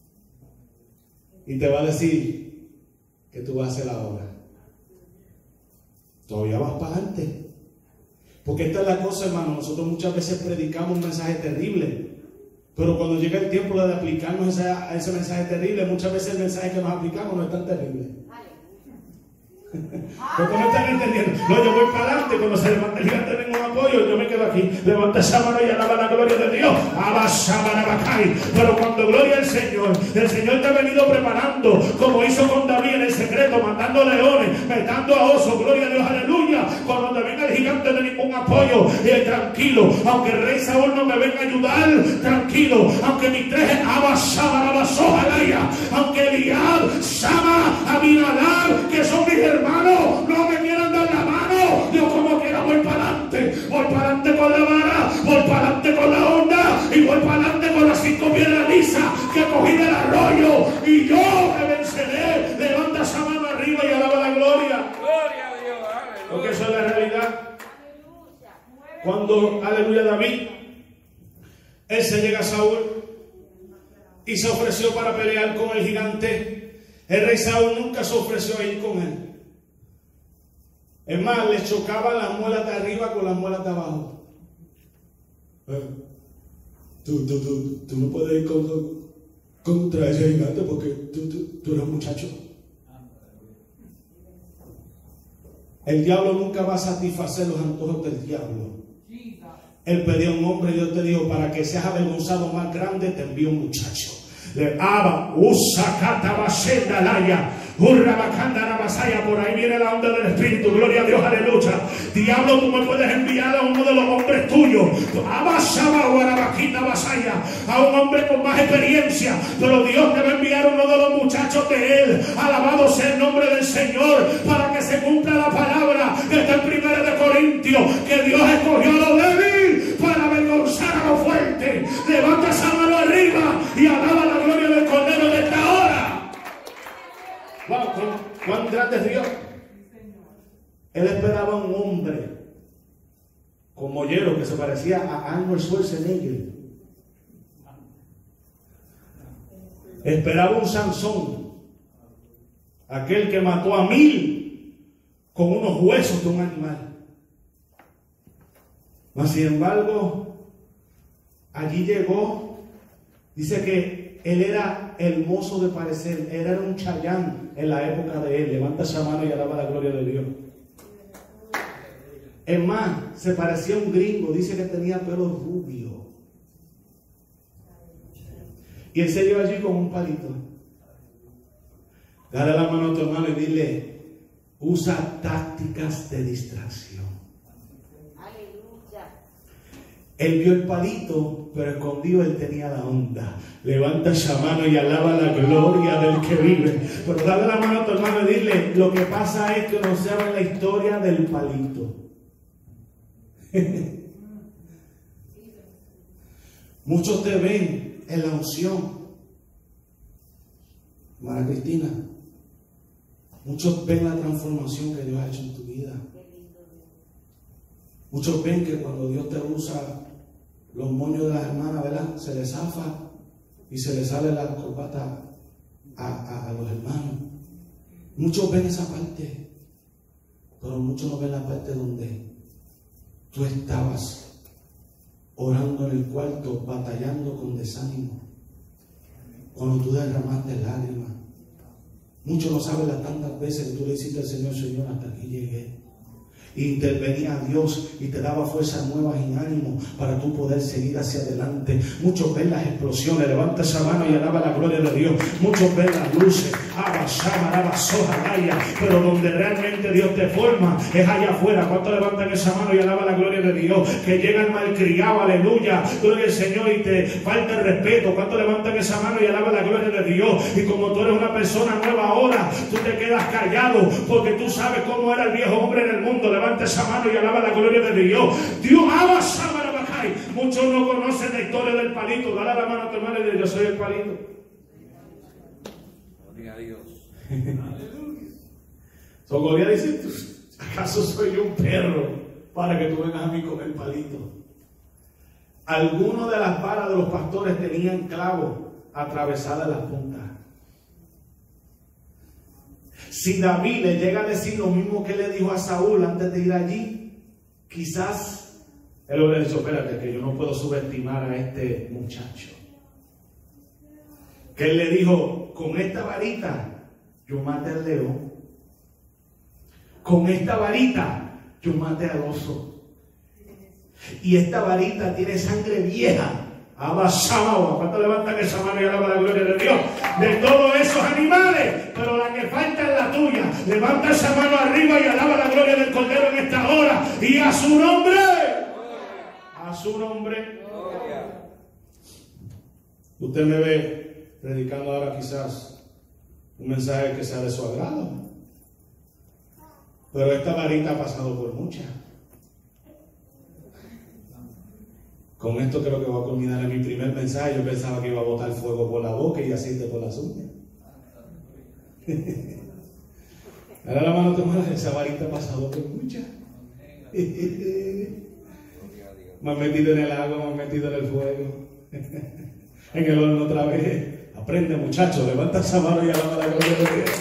Y te va a decir que tú vas a hacer ahora. Todavía vas para adelante. Porque esta es la cosa, hermano. Nosotros muchas veces predicamos un mensaje terrible. Pero cuando llega el tiempo de aplicarnos a ese mensaje terrible, muchas veces el mensaje que nos aplicamos no es tan terrible. ¿Cómo están entendiendo? No, yo voy para adelante. Cuando se levanta el gigante, tengo un apoyo, yo me quedo aquí. Levanta esa mano y alaba la gloria de Dios. Pero cuando gloria al Señor, el Señor te ha venido preparando, como hizo con David en el secreto, matando leones, matando a osos. Gloria a Dios, aleluya. Cuando te venga el gigante de ningún apoyo, tranquilo. Aunque el rey Saúl no me venga a ayudar, tranquilo. Aunque mis tres aunque Eliab, Sama, Abinadab, que son mis hermanos, no me quieran dar la mano, yo como quiera voy para adelante con la vara, voy para adelante con la onda y voy para adelante con las 5 piedras lisas que cogí del arroyo y yo me venceré. Levanta esa mano arriba y alaba la gloria. Gloria a Dios, aleluya. Porque eso es la realidad. Cuando, aleluya, David, él se llega a Saúl y se ofreció para pelear con el gigante, el rey Saúl nunca se ofreció a ir con él. Es más, le chocaba las muelas de arriba con las muelas de abajo. Tú no puedes ir contra ese gigante porque tú eres un muchacho. El diablo nunca va a satisfacer los antojos del diablo. Él pedía a un hombre y Dios te dijo, para que seas avergonzado más grande, te envío un muchacho. Le aba, usacata basenda laya, urrabacanda rabasaya. Por ahí viene la onda del Espíritu. Gloria a Dios, aleluya. Diablo, tú me puedes enviar a uno de los hombres tuyos, abasaba guarabaquita basaya, a un hombre con más experiencia, pero Dios te va a enviar uno de los muchachos de él. Alabado sea el nombre del Señor, para que se cumpla la palabra que está en 1 de Corintios, que Dios escogió a lo débil para avergonzar a lo fuerte. Levanta esa mano arriba y alaba la gloria del Cordero de esta hora. Wow, ¿cuán grande es Dios? Él esperaba un hombre con mollero que se parecía a Arnold Schwarzenegger. Esperaba un Sansón, aquel que mató a 1000 con unos huesos de un animal. Mas sin embargo, allí llegó, dice que él era hermoso de parecer, él era un Chayán en la época de él. Levanta esa mano y alaba la gloria de Dios. Es más, se parecía a un gringo, dice que tenía pelo rubio. Y él se lleva allí con un palito. Dale la mano a tu hermano y dile, usa tácticas de distracción. Él vio el palito, pero escondido él tenía la onda. Levanta esa mano y alaba la gloria del que vive. Pero dale la mano a tu hermano y dile, lo que pasa es que no saben la historia del palito. Muchos te ven en la unción, hermana Cristina. Muchos ven la transformación que Dios ha hecho en tu vida. Muchos ven que cuando Dios te usa, los moños de las hermanas, ¿verdad?, se les zafa y se les sale la corbata a los hermanos. Muchos ven esa parte, pero muchos no ven la parte donde tú estabas orando en el cuarto, batallando con desánimo, cuando tú derramaste lágrimas. Muchos no saben las tantas veces que tú le hiciste al Señor, Señor, hasta aquí llegué. Intervenía a Dios y te daba fuerzas nuevas y ánimo para tú poder seguir hacia adelante. Muchos ven las explosiones, levanta esa mano y alaba la gloria de Dios. Muchos ven las luces, pero donde realmente Dios te forma es allá afuera. ¿Cuántos levantan esa mano y alaba la gloria de Dios? Que llega el malcriado, aleluya, gloria al Señor, y te falta el respeto. ¿Cuántos levantan esa mano y alaba la gloria de Dios? Y como tú eres una persona nueva ahora, tú te quedas callado porque tú sabes cómo era el viejo hombre en el mundo. Levanta esa mano y alaba la gloria de Dios. Dios ama Samarabacay. Muchos no conocen la historia del palito. Dale la mano a tu hermano y dile, yo soy el palito. Gloria a Dios. So, Gloria dice, ¿acaso soy yo un perro para que tú vengas a mí con el palito? Algunas de las varas de los pastores tenían clavos atravesadas las puntas. Si David le llega a decir lo mismo que le dijo a Saúl antes de ir allí, quizás él hubiera dicho, espérate, que yo no puedo subestimar a este muchacho. Que él le dijo, con esta varita yo maté al león. Con esta varita yo maté al oso. Y esta varita tiene sangre vieja. Abasama, ¿cuánto levantan esa mano y alaban la gloria de Dios? De todos esos animales, pero la que falta es la tuya. Levanta esa mano arriba y alaba la gloria del Cordero en esta hora. Y a su nombre. A su nombre. Usted me ve predicando ahora quizás un mensaje que sea de su agrado. Pero esta varita ha pasado por muchas. Con esto creo que voy a culminar en mi primer mensaje. Yo pensaba que iba a botar fuego por la boca y aceite por las uñas. Ahora la mano te mueve, esa varita ha pasado por muchas. Me han metido en el agua, me han metido en el fuego. En el horno otra vez. Aprende, muchacho, levanta esa mano y alaba la gloria de Dios.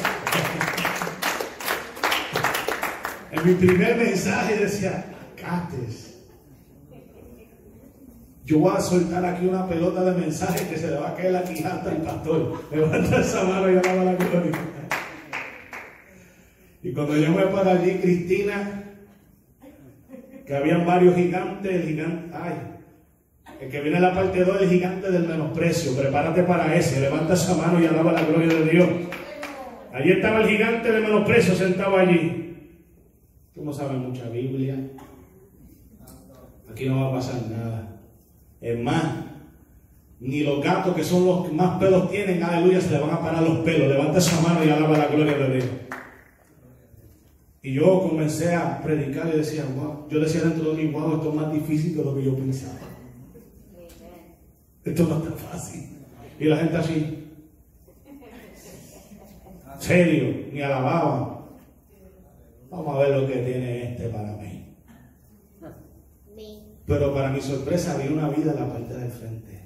En mi primer mensaje decía, Cates, yo voy a soltar aquí una pelota de mensaje que se le va a caer la quijada al pastor. Levanta esa mano y alaba la gloria. Y cuando yo me para allí, Cristina, que habían varios gigantes, el que viene en la parte 2, el gigante del menosprecio. Prepárate para ese, levanta esa mano y alaba la gloria de Dios. Allí estaba el gigante del menosprecio sentado allí. Tú no sabes mucha Biblia. Aquí no va a pasar nada. Es más, ni los gatos que son los que más pelos tienen, aleluya, se le van a parar los pelos. Levanta esa mano y alaba la gloria de Dios. Y yo comencé a predicar y decía, wow. Yo decía dentro de mí, wow, esto es más difícil que lo que yo pensaba. Esto no es tan fácil. Y la gente así, serio, ni alababan. Vamos a ver lo que tiene este para mí. Pero para mi sorpresa había una vida en la parte del frente.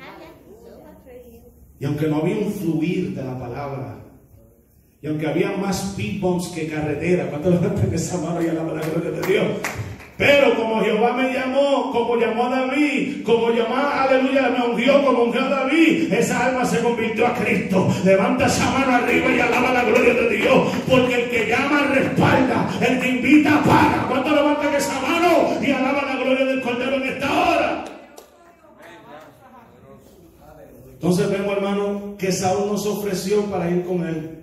Y aunque no había un fluir de la palabra, y aunque había más speed bumps que carretera, ¿cuánto levantan esa mano y alaban la gloria de Dios? Pero como Jehová me llamó, como llamó a David, como llamó, aleluya, me ungió como ungió a David, esa alma se convirtió a Cristo. Levanta esa mano arriba y alaba la gloria de Dios, porque el que llama respalda, el que invita paga. ¿Cuánto levantan esa mano y alaba la gloria del Cordero en esta hora? Entonces vemos, hermano, que Saúl nos ofreció para ir con él.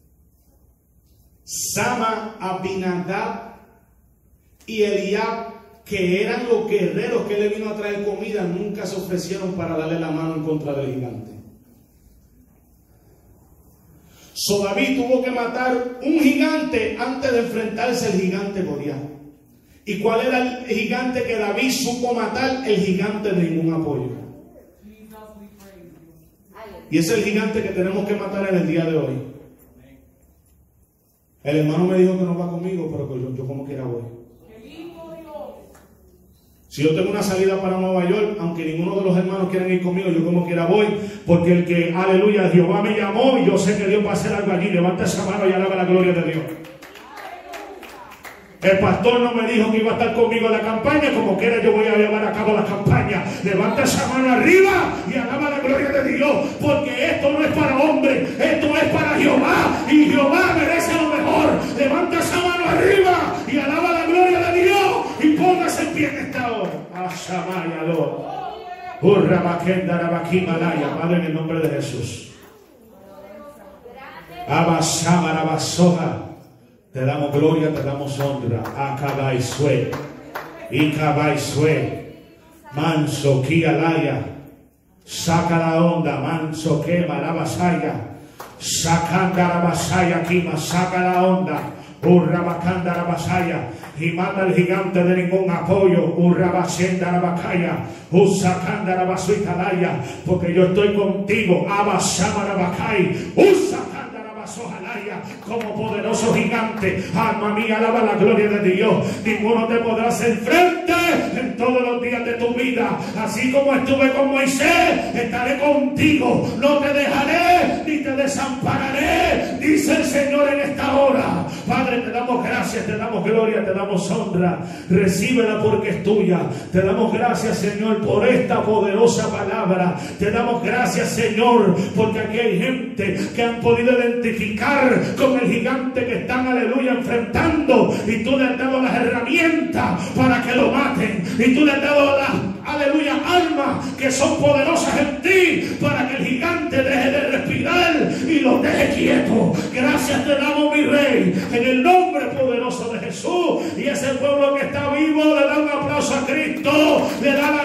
Sama, Abinadab y Eliab, que eran los guerreros que le vino a traer comida, nunca se ofrecieron para darle la mano en contra del gigante. So David tuvo que matar un gigante antes de enfrentarse al gigante Goliat. ¿Y cuál era el gigante que David supo matar? El gigante de ningún apoyo. Y ese es el gigante que tenemos que matar en el día de hoy. El hermano me dijo que no va conmigo, pero que yo como quiera voy. Si yo tengo una salida para Nueva York, aunque ninguno de los hermanos quieran ir conmigo, yo como quiera voy, porque el que, aleluya, Jehová me llamó y yo sé que Dios va a hacer algo allí. Levanta esa mano y alaba la gloria de Dios. El pastor no me dijo que iba a estar conmigo en la campaña, como quiera yo voy a llevar a cabo la campaña. Levanta esa mano arriba y alaba la gloria de Dios, porque esto no es para hombres, esto es para Jehová, y Jehová merece lo mejor. Levanta esa mano arriba y alaba la gloria de Dios y póngase en pie en esta hora. Padre, en el nombre de Jesús. Te damos gloria, te damos honra. Acabaisue. Icabaisue. Manso kialaya. Saca la onda. Manso que marabasaya. Sacanda la basaya kima. Saca la onda. Urrabacanda la basaya, y manda al gigante de ningún apoyo. Urrabacenda la bacaya, usacanda la basuitalaya, porque yo estoy contigo. Abasama la bacay, usacanda la basojalaya, como poderoso gigante. Alma mía, alaba la gloria de Dios. Ninguno te podrá hacer frente en todos los días de tu vida. Así como estuve con Moisés, estaré contigo. No te dejaré ni te desampararé, dice el Señor en esta hora. Padre, te damos gracias, te damos gloria, te damos honra. Recíbela porque es tuya. Te damos gracias, Señor, por esta poderosa palabra. Te damos gracias, Señor, porque aquí hay gente que han podido identificar con el gigante que están, aleluya, enfrentando, y tú le has dado las herramientas para que lo maten, y tú le has dado las, aleluya, almas que son poderosas en ti para que el gigante deje de respirar y lo deje quieto. Gracias te damos, mi Rey, en el nombre poderoso de Jesús. Y ese pueblo que está vivo le da un aplauso a Cristo, le da la